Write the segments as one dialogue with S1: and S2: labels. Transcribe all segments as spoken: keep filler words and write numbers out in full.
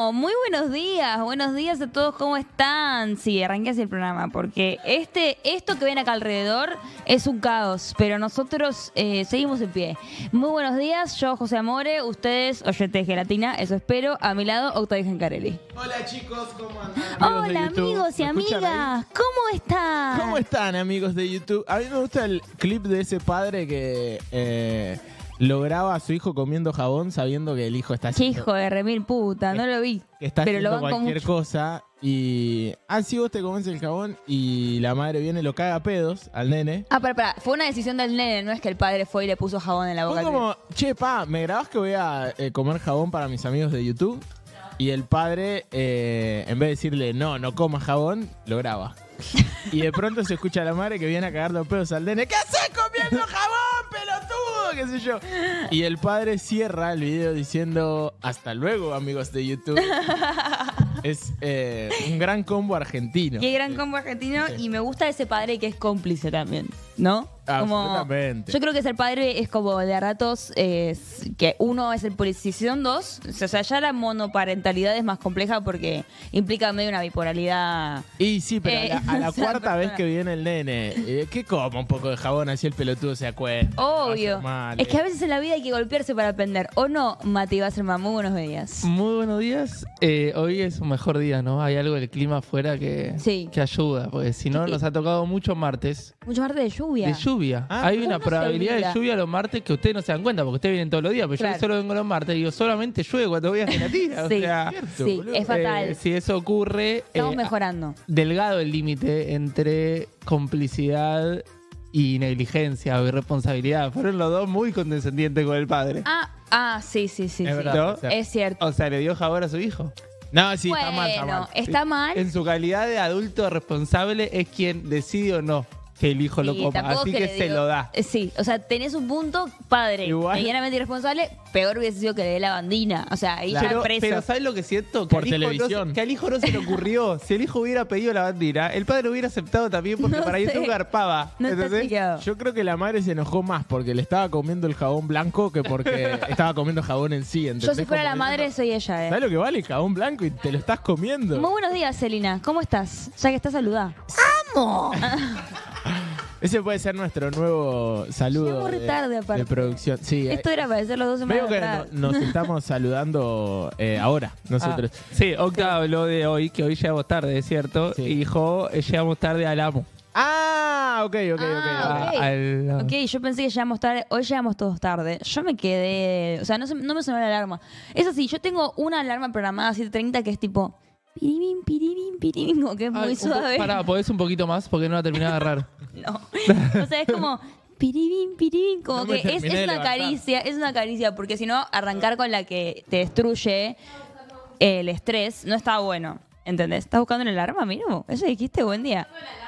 S1: Bueno, muy buenos días, buenos días a todos, ¿cómo están? Sí, arranqué así el programa, porque este, esto que ven acá alrededor es un caos, pero nosotros eh, seguimos en pie. Muy buenos días, yo José Amore, ustedes, oyentes de Gelatina, eso espero, a mi lado, Octavio Gencarelli.
S2: Hola chicos, ¿cómo andan?
S1: Hola amigos y amigas, ¿cómo están?
S2: ¿Cómo están amigos de YouTube? A mí me gusta el clip de ese padre que eh, lograba a su hijo comiendo jabón sabiendo que el hijo está
S1: Qué
S2: haciendo,
S1: hijo de remil puta, no lo vi,
S2: que está
S1: pero lo
S2: haciendo
S1: banco
S2: cualquier
S1: mucho.
S2: cosa y así vos te comes el jabón y la madre viene y lo caga a pedos al nene.
S1: Ah, para, para, fue una decisión del nene, no es que el padre fue y le puso jabón en la boca.
S2: Fue
S1: al
S2: como, che pa, ¿me grabás que voy a eh, comer jabón para mis amigos de YouTube? Y el padre, eh, en vez de decirle, no, no comas jabón, lo graba. Y de pronto se escucha a la madre que viene a cagar los pedos al nene. ¿Qué haces comiendo jabón, pelotudo? ¿Qué sé yo? Y el padre cierra el video diciendo, hasta luego, amigos de YouTube. Es eh, un gran combo argentino.
S1: Qué gran combo argentino,
S2: Sí.
S1: y me gusta ese padre que es cómplice también, ¿no?
S2: Absolutamente.
S1: Yo creo que ser padre es como de a ratos, eh, que uno es el policía, si son dos, o sea, ya la monoparentalidad es más compleja porque implica medio una bipolaridad.
S2: Y sí, pero
S1: Eh,
S2: a la, a la
S1: esa
S2: cuarta vez
S1: persona.
S2: que viene el nene, eh, ¿qué coma un poco de jabón así el pelotudo se acuesta?
S1: Obvio.
S2: Va a ser mal,
S1: Es que
S2: eh.
S1: a veces en la vida hay que golpearse para aprender. ¿O no, Mati Wasserman? Muy buenos días.
S3: Muy buenos días. Eh, hoy es un mejor día, ¿no? Hay algo del clima afuera que,
S1: Sí.
S3: que ayuda, porque si no
S1: Sí.
S3: nos ha tocado mucho martes
S1: Mucho parte de lluvia.
S3: de lluvia.
S2: Ah,
S3: Hay
S1: uno
S3: una
S1: se
S3: probabilidad
S1: olvida.
S3: de lluvia los martes que ustedes no se dan cuenta, porque ustedes vienen todos los días, pero
S1: Claro.
S3: yo solo vengo los martes y digo, solamente llueve cuando voy a Gelatina.
S1: Sí.
S3: O sea,
S2: Cierto,
S1: Sí,
S2: boludo.
S1: es fatal.
S3: eh, si eso ocurre,
S1: Estamos
S3: eh,
S1: mejorando.
S3: delgado el límite entre complicidad y negligencia o irresponsabilidad. Fueron los dos muy condescendientes con el padre.
S1: Ah, ah, sí, sí, sí.
S2: Es
S1: sí.
S2: verdad,
S3: ¿No?
S2: o sea,
S1: Es cierto.
S3: O sea, le dio jabón a su hijo.
S2: No, sí,
S1: bueno,
S2: está mal, está mal.
S1: está mal.
S3: En su calidad de adulto responsable es quien decide o no que el hijo lo
S1: Y
S3: coma.
S1: tampoco
S3: Así
S1: que
S3: que
S1: le
S3: se
S1: digo-
S3: lo da.
S1: Eh, Sí, o sea, tenés un punto, padre,
S2: Igual.
S1: medianamente irresponsable, peor hubiese sido que le dé la bandina. O sea, ahí ya
S3: Pero,
S1: preso.
S3: pero ¿sabes lo que siento? Que
S2: Por
S3: al, hijo no
S2: televisión.
S3: se, que al hijo no se le ocurrió. Si el hijo hubiera pedido la bandina, el padre hubiera aceptado también porque
S1: No
S3: para
S1: sé.
S3: YouTube garpaba.
S1: no está
S3: ¿Entendés?
S1: chequeado.
S2: Yo creo que la madre se enojó más porque le estaba comiendo el jabón blanco que porque estaba comiendo jabón en sí.
S1: Yo
S2: ¿entendés?
S1: si fuera
S2: Como
S1: la
S2: diciendo,
S1: madre soy ella, eh.
S2: ¿Sabes lo que vale el jabón blanco y te lo estás comiendo?
S1: Muy buenos días, Celina. ¿Cómo estás? Ya que estás saludada. ¡Amo!
S2: Ese puede ser nuestro nuevo saludo
S1: Llegamos re
S2: de,
S1: tarde, aparte.
S2: de producción. Sí,
S1: Esto era para hacer los dos
S2: veo
S1: semanas
S2: que
S1: atrás.
S2: no- nos estamos saludando eh, ahora, nosotros.
S3: Ah, sí, Octa habló de hoy, que hoy llegamos tarde, es cierto.
S2: Sí.
S3: Y dijo, eh, llegamos tarde al amo.
S2: Ah, ok, ok,
S1: Ah,
S2: ok.
S1: ok.
S3: Al-
S1: Ok, yo pensé que llegamos tarde. Hoy llegamos todos tarde. Yo me quedé... O sea, no, se- no me sonó la alarma. Eso sí, yo tengo una alarma programada a siete treinta que es tipo... Piribim, piribim, piribim, como que es
S3: Ay,
S1: muy
S3: un po-
S1: suave.
S3: Pará, ¿podés un poquito más? Porque no la terminé de agarrar.
S1: No. O sea, es como... Piribim, piribim, como
S2: No me
S1: que es,
S2: terminé
S1: es
S2: de
S1: una
S2: levantar.
S1: caricia, es una caricia, porque si no, arrancar con la que te destruye el estrés no está bueno. ¿Entendés? ¿Estás buscando la alarma? Mira, eso dijiste, buen día.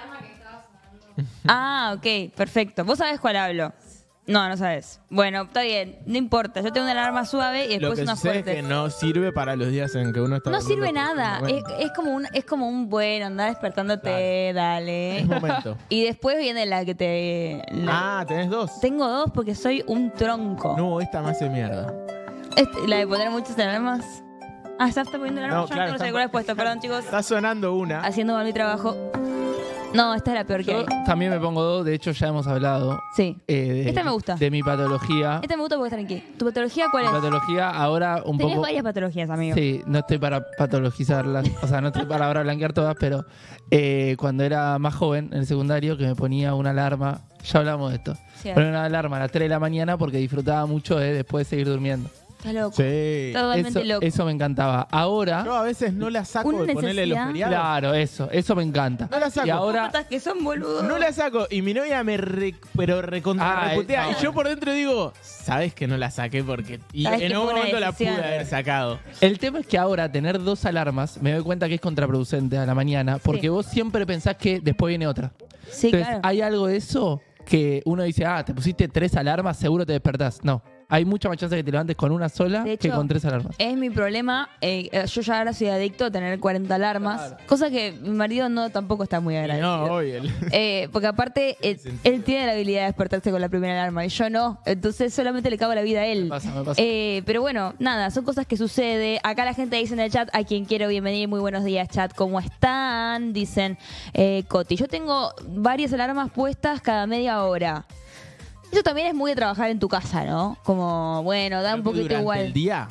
S1: Ah, ok, perfecto. ¿Vos sabés cuál hablo? No, no sabes. Bueno, está bien, no importa. Yo tengo una alarma suave y
S2: Lo
S1: después
S2: que
S1: una
S2: sucede es
S1: fuerte.
S2: que no sirve para los días en que uno está
S1: No
S2: durmiendo
S1: sirve nada. Es,
S2: profundamente.
S1: es como un, es como un bueno, andar despertándote, dale.
S2: Es momento.
S1: Y después viene la que te. la-
S2: Ah, tenés dos.
S1: Tengo dos porque soy un tronco.
S2: No, esta me hace mierda.
S1: Este, la de poner muchas alarmas. Ah, ¿estás poniendo la alarma?
S2: No,
S1: Yo
S2: claro,
S1: no tengo
S2: está-
S1: los puesto, perdón, chicos.
S2: Está sonando una.
S1: Haciendo mal mi trabajo. No, esta es la peor que
S3: Yo
S1: hay.
S3: también me pongo dos, de hecho ya hemos hablado.
S1: Sí.
S3: eh, de,
S1: Esta me gusta.
S3: De mi patología.
S1: Esta me gusta porque están aquí. ¿Tu patología cuál
S3: Mi
S1: es?
S3: patología ahora un
S1: Tenés
S3: poco...
S1: varias patologías, amigo.
S3: Sí, no estoy para patologizarlas, o sea, no estoy para ahora blanquear todas, pero eh, cuando era más joven, en el secundario, que me ponía una alarma, ya hablamos de esto,
S1: Cierto.
S3: ponía una alarma a las tres de la mañana porque disfrutaba mucho de después seguir durmiendo.
S1: Estás loco.
S2: Sí.
S1: Totalmente
S3: Eso,
S1: loco.
S3: eso me encantaba. Ahora,
S2: Yo a veces no la saco
S1: Una
S2: de ponerle los
S1: necesidad.
S2: feriados.
S3: claro, eso, eso me encanta.
S2: No la saco.
S3: Y ahora,
S1: Patas que son boludos.
S2: No la saco y mi novia me re, pero recontra
S3: Ah,
S2: reputea.
S3: no.
S2: Y yo por dentro digo, sabes que no la saqué porque. Y
S1: Sabes
S2: en
S1: que
S2: un
S1: fue una
S2: momento la pude
S1: decisión.
S2: haber sacado.
S3: el tema es que ahora tener dos alarmas, me doy cuenta que es contraproducente a la mañana, porque
S1: Sí.
S3: vos siempre pensás que después viene otra.
S1: Sí,
S3: Entonces,
S1: claro.
S3: hay algo de eso que uno dice, ah, te pusiste tres alarmas, seguro te despertás. No. hay mucha más chance de que te levantes con una sola
S1: De
S3: que
S1: hecho,
S3: con tres alarmas.
S1: Es mi problema. eh, yo ya ahora soy adicto a tener cuarenta alarmas.
S3: Claro.
S1: Cosa que mi marido no tampoco está muy
S2: Y
S1: agradecido.
S2: no, hoy el-
S1: Eh, porque aparte, eh, él tiene la habilidad de despertarse con la primera alarma y yo no. Entonces solamente le cago la vida a él.
S3: Me pasa, me pasa.
S1: Eh, pero bueno, nada, son cosas que sucede. Acá la gente dice en el chat, a quien quiero bienvenir, muy buenos días chat, ¿cómo están? Dicen, eh, Coti, yo tengo varias alarmas puestas cada media hora. Eso también es muy de trabajar en tu casa, ¿no? Como, bueno, da un poquito
S2: durante
S1: igual.
S2: el día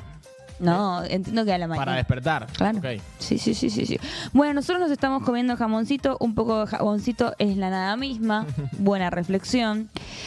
S1: No, entiendo que a la mañana.
S2: para despertar.
S1: Claro.
S2: Ok.
S1: Sí, sí, sí, sí, sí. Bueno, nosotros nos estamos comiendo jamoncito. Un poco de jamoncito es la nada misma. Buena reflexión.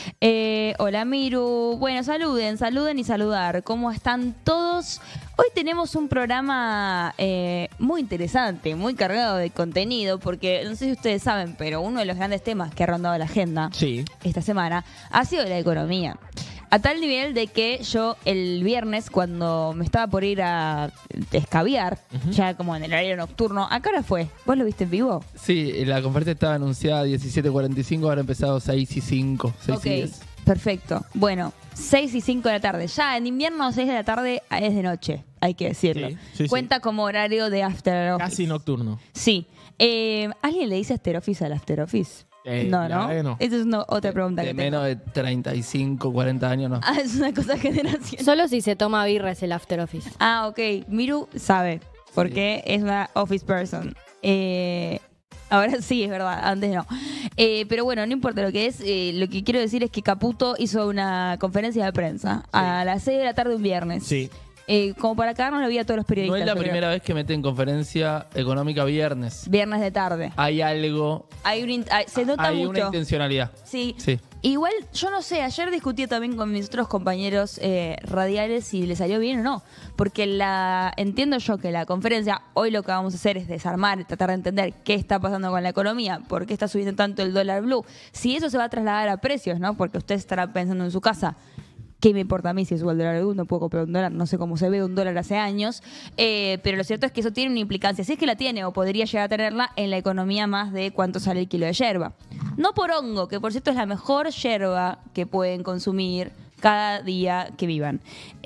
S1: Eh, hola, Miru. Bueno, saluden, saluden y saludar. ¿Cómo están todos? Hoy tenemos un programa eh, muy interesante, muy cargado de contenido, porque no sé si ustedes saben, pero uno de los grandes temas que ha rondado la agenda
S2: Sí.
S1: esta semana ha sido la economía. A tal nivel de que yo el viernes, cuando me estaba por ir a escabiar, ya como en el horario nocturno, ¿a qué hora fue? ¿Vos lo viste en vivo?
S3: Sí, la conferencia estaba anunciada a diecisiete cuarenta y cinco, ahora ha empezado seis y cinco, seis
S1: Ok,
S3: y diez.
S1: perfecto. Bueno, seis y cinco de la tarde. Ya en invierno, seis de la tarde es de noche, hay que decirlo.
S2: Sí, sí, sí.
S1: Cuenta como horario de after office.
S2: Casi nocturno.
S1: Sí. Eh, ¿Alguien le dice after office al after office?
S2: Eh,
S1: no,
S2: la
S1: ¿no?
S2: verdad que no.
S1: Esa es una- otra pregunta
S3: De
S1: que tengo.
S3: menos de treinta y cinco, cuarenta años, no.
S1: Ah, es una cosa generacional.
S4: Solo si se toma birra es el after office.
S1: Ah, ok. Miru sabe, porque es una office person. Eh, ahora sí, es verdad, antes no. Eh, pero bueno, no importa lo que es. eh, lo que quiero decir es que Caputo hizo una conferencia de prensa a las seis de la tarde un viernes.
S2: Sí.
S1: Eh, como para cagarnos la vida a todos los
S3: No
S1: periodistas.
S3: es la
S1: yo creo.
S3: primera vez que meten conferencia económica viernes.
S1: Viernes de tarde.
S3: Hay algo,
S1: Hay un in- hay- se nota
S3: hay una
S1: mucho.
S3: intencionalidad.
S1: Sí.
S3: Sí.
S1: Igual, yo no sé, ayer discutí también con mis otros compañeros eh, radiales si le salió bien o no. Porque la entiendo yo que la conferencia, hoy lo que vamos a hacer es desarmar, tratar de entender qué está pasando con la economía, por qué está subiendo tanto el dólar blue. Si eso se va a trasladar a precios, ¿no? Porque usted estará pensando en su casa. ¿Qué me importa a mí si sube el dólar blue? No puedo comprar un dólar, no sé cómo se ve un dólar hace años. Eh, pero lo cierto es que eso tiene una implicancia, si es que la tiene o podría llegar a tenerla en la economía más de cuánto sale el kilo de yerba. No por hongo, que por cierto es la mejor yerba que pueden consumir cada día que vivan.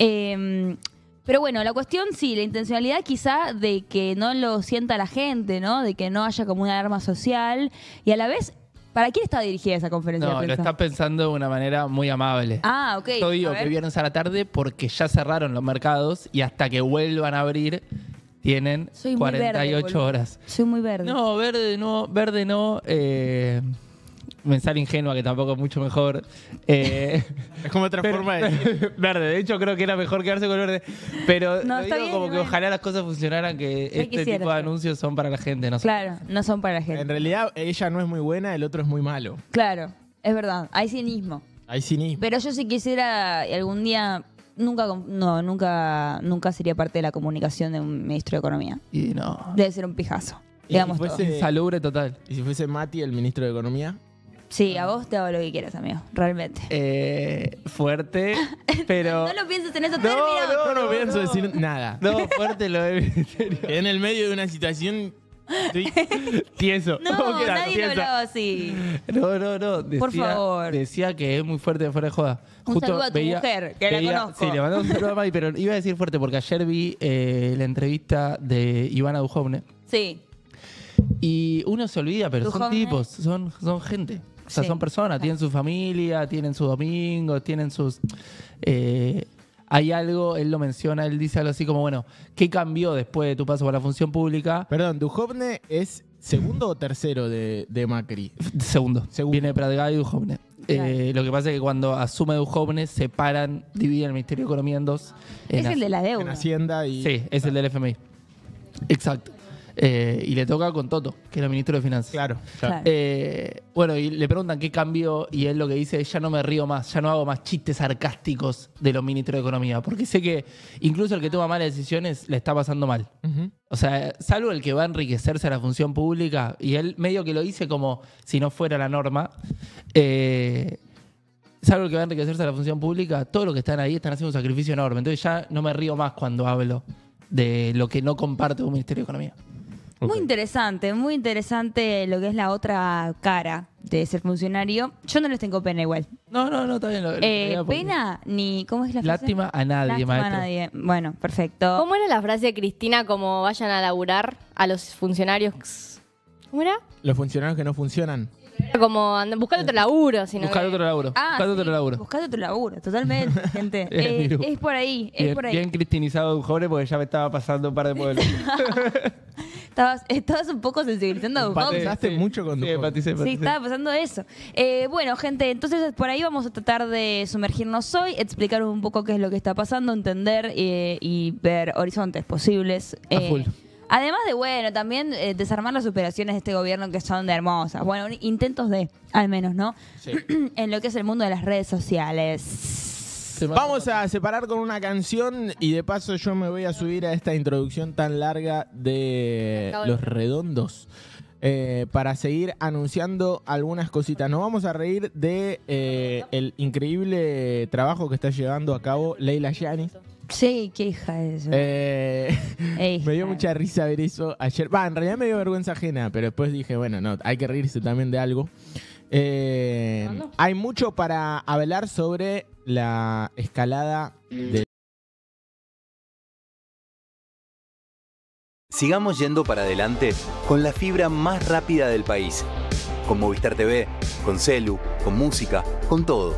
S1: Eh, pero bueno, la cuestión sí, la intencionalidad quizá de que no lo sienta la gente, ¿no? De que no haya como una alarma social y a la vez, ¿para quién está dirigida esa conferencia
S3: No,
S1: de
S3: lo
S1: prensa?
S3: está pensando de una manera muy amable.
S1: Ah, ok.
S3: Yo digo
S1: A ver.
S3: que viernes a la tarde porque ya cerraron los mercados y hasta que vuelvan a abrir tienen
S1: Soy muy
S3: cuarenta y ocho
S1: verde, boludo.
S3: horas.
S1: Soy muy verde.
S3: No, verde no, verde no. Eh, mensaje ingenua que tampoco es mucho mejor. Eh,
S2: Es como otra
S3: pero-
S2: forma de decir.
S3: verde, de hecho creo que era mejor quedarse con verde. Pero
S1: No,
S3: lo
S1: está
S3: digo
S1: bien,
S3: como
S1: está
S3: que
S1: bien.
S3: ojalá las cosas funcionaran, que este
S1: quisiera,
S3: tipo de
S1: sí.
S3: anuncios son para la gente, no sé.
S1: Claro, no son para la gente.
S2: En realidad, ella no es muy buena, el otro es muy malo.
S1: Claro, es verdad, hay cinismo.
S2: Hay cinismo.
S1: Pero yo si quisiera algún día, nunca, com- no, nunca, nunca sería parte de la comunicación de un ministro de Economía.
S3: Y no.
S1: Debe ser un pijazo,
S2: Y
S1: digamos
S2: si
S1: todo.
S2: fuese-
S3: Insalubre total.
S2: ¿Y si fuese Mati el ministro de Economía?
S1: Sí, a vos te hago lo que quieras, amigo, realmente.
S3: Eh, fuerte, pero.
S1: No lo pienses en esos
S3: No,
S1: términos.
S2: Yo no,
S3: no,
S2: pienso
S3: no.
S2: decir nada.
S3: No, fuerte lo del ministerio.
S2: En el medio de una situación. estoy-
S3: Tieso.
S1: No,
S3: ¿Cómo queda?
S1: nadie lo
S3: Tiesa.
S1: hablaba así.
S3: No, no, no. Decía,
S1: Por favor.
S3: Decía que es muy fuerte fuera de joda.
S1: Un saludo a tu mujer, que la conozco.
S3: Sí, le mandamos un saludo a Mari, pero iba a decir fuerte porque ayer vi eh, la entrevista de Ivana Dujovne
S1: Sí,
S3: y uno se olvida, pero son
S1: Dujovne.
S3: tipos, son, son gente. O sea,
S1: Sí,
S3: son personas,
S1: claro.
S3: tienen su familia, tienen su domingo, tienen sus... eh, hay algo, él lo menciona, él dice algo así como, bueno, ¿qué cambió después de tu paso por la función pública?
S2: Perdón, Dujovne es segundo o tercero de, de Macri.
S3: Segundo.
S2: Segundo.
S3: Viene Pratgay y Dujovne. Eh, lo que pasa es que cuando asume Dujovne, separan, dividen el Ministerio de Economía en dos. En
S1: es el
S3: Hac-
S1: de la
S2: En
S1: deuda.
S2: Hacienda y.
S3: Sí, es el del F M I. Exacto. Eh, y le toca con Toto, que era ministro de Finanzas.
S2: Claro. ya.
S1: Claro.
S3: Eh, bueno, y le preguntan qué cambió y él lo que dice es ya no me río más, ya no hago más chistes sarcásticos de los ministros de Economía, porque sé que incluso el que toma malas decisiones le está pasando mal.
S2: Ujú.
S3: O sea, salvo el que va a enriquecerse a la función pública, y él medio que lo dice como si no fuera la norma, eh, salvo el que va a enriquecerse a la función pública, todos los que están ahí están haciendo un sacrificio enorme. Entonces ya no me río más cuando hablo de lo que no comparte un Ministerio de Economía.
S1: Muy
S2: Ok.
S1: interesante, muy interesante lo que es la otra cara de ser funcionario. Yo no les tengo pena igual.
S3: No, no, no, está bien. lo-
S1: Eh,
S3: lo-
S1: pena ni... ¿Cómo es la frase?
S3: Lástima a nadie,
S1: Lástima
S3: maestro.
S1: a nadie. Bueno, perfecto.
S4: ¿Cómo era la frase de Cristina como vayan a laburar a los funcionarios? ¿Cómo era?
S2: Los funcionarios que no funcionan.
S4: Como anda- buscar otro laburo. Sino
S3: Buscar
S4: que-
S3: otro laburo.
S1: Ah,
S3: Buscar otro
S1: sí,
S3: laburo.
S1: buscate otro laburo, totalmente, gente.
S3: Bien,
S1: Eh,
S3: Miru.
S1: es por ahí, es
S3: Bien,
S1: por ahí.
S3: bien cristinizado un joven porque ya me estaba pasando un par de pueblos.
S1: Estabas, estabas un poco sensibilizando a Duhon.
S2: Empatizaste mucho con
S3: Sí,
S2: Duhon.
S3: empaticé,
S1: Sí,
S3: empaticé.
S1: estaba pasando eso. Eh, bueno, gente, entonces por ahí vamos a tratar de sumergirnos hoy, explicar un poco qué es lo que está pasando, entender eh, y ver horizontes posibles.
S3: A
S1: Eh,
S3: full.
S1: Además de, bueno, también eh, desarmar las operaciones de este gobierno que son de hermosas. Bueno, intentos de, al menos, ¿no?
S2: Sí.
S1: En lo que es el mundo de las redes sociales.
S3: Se me-
S2: Vamos a separar con una canción y de paso yo me voy a subir a esta introducción tan larga de
S4: Acabo de-
S2: Los Redondos eh, para seguir anunciando algunas cositas. Nos vamos a reír de eh, el increíble trabajo que está llevando a cabo Leila Yani.
S1: Sí, qué hija es eso.
S2: Eh,
S1: Ey,
S2: me dio
S1: hija.
S2: mucha risa ver eso ayer. Va, en realidad me dio vergüenza ajena, pero después dije, bueno, no, hay que reírse también de algo. Eh, hay mucho para hablar sobre la escalada de...
S5: Sigamos yendo para adelante con la fibra más rápida del país. Con Movistar T V, con Celu, con música, con todo.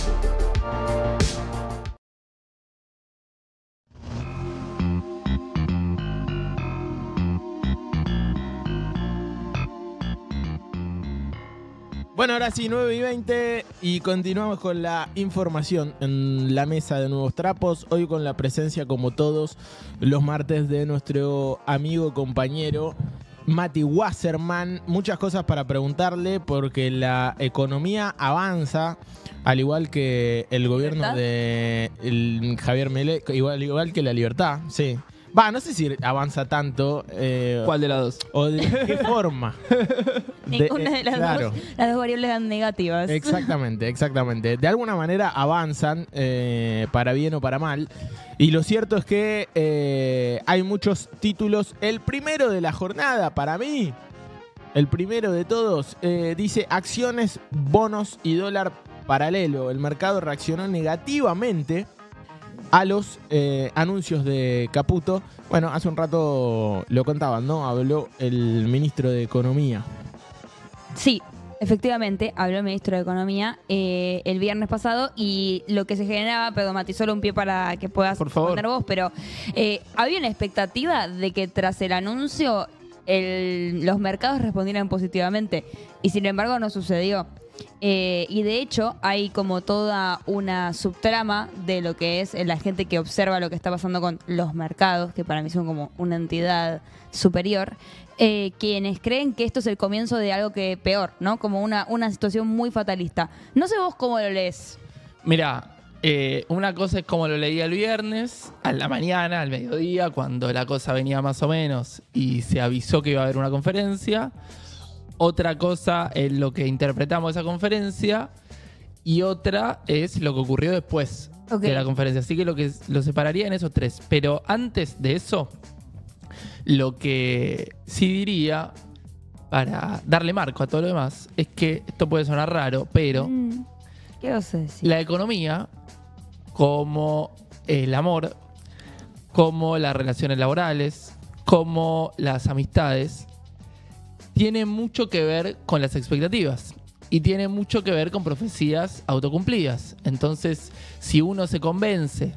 S2: Bueno, ahora sí, nueve y veinte y continuamos con la información en la mesa de Nuevos Trapos. Hoy con la presencia, como todos los martes, de nuestro amigo, compañero Mati Wasserman. Muchas cosas para preguntarle porque la economía avanza, al igual que el gobierno
S1: ¿Libertad?
S2: de el Javier Milei, igual, igual que la libertad, sí. Va, no sé si avanza tanto. eh,
S3: ¿Cuál de las dos?
S2: o de qué forma.
S1: Ninguna de,
S2: eh,
S1: las
S2: claro.
S1: dos. Las dos variables dan negativas.
S2: Exactamente, exactamente. De alguna manera avanzan, eh, para bien o para mal. Y lo cierto es que eh, hay muchos títulos. El primero de la jornada, para mí, el primero de todos, eh, dice acciones, bonos y dólar paralelo. El mercado reaccionó negativamente a los eh, anuncios de Caputo. Bueno, hace un rato lo contaban, ¿no? Habló el ministro de Economía.
S1: Sí, efectivamente, habló el ministro de Economía eh, el viernes pasado y lo que se generaba, perdón, Mati, solo un pie para que puedas
S3: Por favor.
S1: poner vos, pero eh, había una expectativa de que tras el anuncio el- los mercados respondieran positivamente y sin embargo no sucedió. Eh, y de hecho hay como toda una subtrama de lo que es la gente que observa lo que está pasando con los mercados, que para mí son como una entidad superior, eh, quienes creen que esto es el comienzo de algo que peor, ¿no? Como una, una situación muy fatalista. No sé vos cómo lo lees.
S3: Mira, eh, una cosa es como lo leía el viernes, a la mañana, al mediodía, cuando la cosa venía más o menos y se avisó que iba a haber una conferencia. Otra cosa es lo que interpretamos de esa conferencia y otra es lo que ocurrió después
S1: Ok.
S3: de la conferencia. Así que lo que lo separaría en esos tres. Pero antes de eso, lo que sí diría, para darle marco a todo lo demás, es que esto puede sonar raro, pero
S1: Mm, ¿Qué vas a decir?
S3: la economía, como el amor, como las relaciones laborales, como las amistades, tiene mucho que ver con las expectativas y tiene mucho que ver con profecías autocumplidas. Entonces, si uno se convence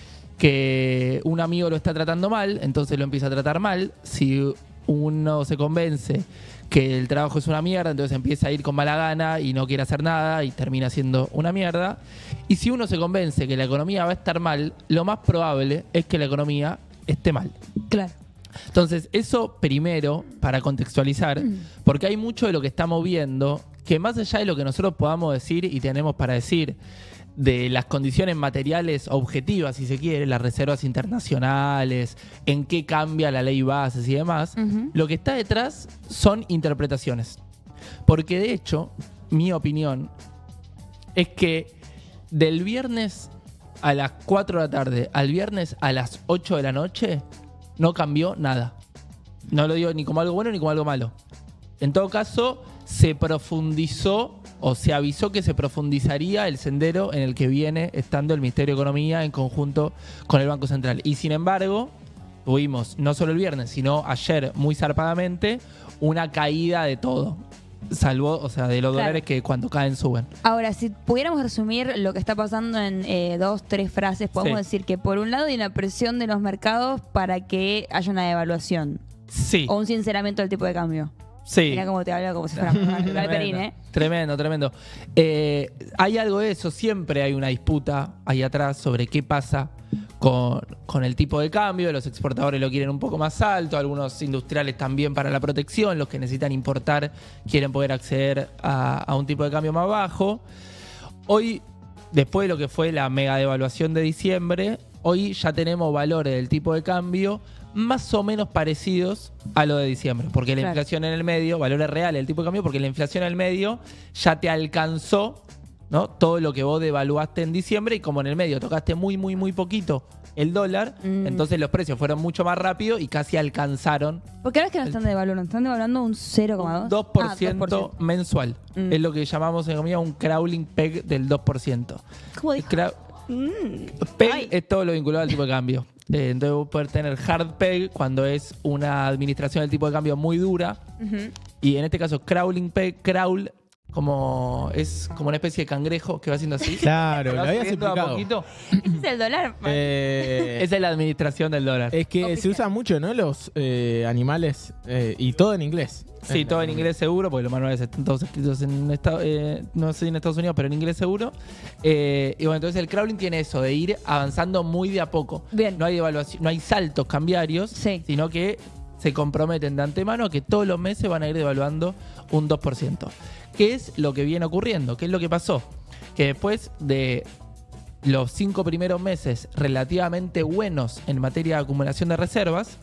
S3: que un amigo lo está tratando mal, entonces lo empieza a tratar mal. Si uno se convence que el trabajo es una mierda, entonces empieza a ir con mala gana y no quiere hacer nada y termina siendo una mierda. Y si uno se convence que la economía va a estar mal, lo más probable es que la economía esté mal.
S1: Claro.
S3: Entonces, eso primero, para contextualizar, porque hay mucho de lo que estamos viendo que más allá de lo que nosotros podamos decir y tenemos para decir de las condiciones materiales objetivas, si se quiere, las reservas internacionales, en qué cambia la ley bases y demás,
S1: Ujú.
S3: lo que está detrás son interpretaciones. Porque de hecho, mi opinión es que del viernes a las cuatro de la tarde al viernes a las ocho de la noche no cambió nada. No lo digo ni como algo bueno ni como algo malo. En todo caso, se profundizó o se avisó que se profundizaría el sendero en el que viene estando el Ministerio de Economía en conjunto con el Banco Central. Y sin embargo, tuvimos no solo el viernes, sino ayer muy zarpadamente una caída de todo. Salvo, o sea, de los
S1: Claro.
S3: dólares que cuando caen suben.
S1: Ahora, si pudiéramos resumir lo que está pasando en eh, dos, tres frases, podemos
S3: Sí.
S1: decir que por un lado hay una presión de los mercados para que haya una devaluación
S3: Sí,
S1: o un sinceramiento del tipo de cambio.
S3: sí.
S1: Mira cómo te habla como si fuera Galperín, ¿eh?
S3: Tremendo, tremendo. Eh, hay algo de eso, siempre hay una disputa ahí atrás sobre qué pasa con, con el tipo de cambio. Los exportadores lo quieren un poco más alto, algunos industriales también para la protección, los que necesitan importar quieren poder acceder a, a un tipo de cambio más bajo. Hoy, después de lo que fue la mega devaluación de diciembre, hoy ya tenemos valores del tipo de cambio más o menos parecidos a lo de diciembre, porque la
S1: Claro.
S3: inflación en el medio, valores reales del tipo de cambio, porque la inflación en el medio ya te alcanzó, ¿no? Todo lo que vos devaluaste en diciembre y como en el medio tocaste muy, muy, muy poquito el dólar,
S1: Mm.
S3: entonces los precios fueron mucho más rápido y casi alcanzaron
S1: Porque ahora es que no están devaluando, están devaluando un cero coma dos.
S3: dos por
S1: Ah,
S3: ciento
S1: dos por ciento.
S3: mensual.
S1: Mm.
S3: Es lo que llamamos en economía un crawling peg del dos por ciento.
S1: ¿Cómo dijo?
S3: Cra-
S1: Mm.
S3: Peg
S1: Ay.
S3: es todo lo vinculado al tipo de cambio. Eh, entonces vos podés tener hard peg cuando es una administración del tipo de cambio muy dura.
S1: Ujú.
S3: Y en este caso, crawling peg, crawl, como es como una especie de cangrejo que va haciendo así.
S2: Claro,
S3: Que
S2: lo
S3: va
S2: habías
S3: subiendo a
S2: explicado.
S3: poquito.
S1: Ese es el dólar.
S2: Eh,
S3: Esa es la administración del dólar.
S2: es que se
S1: Oficial.
S2: usa mucho, ¿no? Los eh, animales y y todo en inglés.
S3: Sí, todo en inglés seguro, porque los manuales están todos escritos en Estados, eh, no sé en Estados Unidos, pero en inglés seguro. Eh, y bueno, entonces el crawling tiene eso, de ir avanzando muy de a poco.
S1: Bien.
S3: No hay devaluación, no hay saltos cambiarios,
S1: Sí.
S3: sino que se comprometen de antemano a que todos los meses van a ir devaluando un dos por ciento. ¿Qué es lo que viene ocurriendo? ¿Qué es lo que pasó? Que después de los cinco primeros meses relativamente buenos en materia de acumulación de reservas,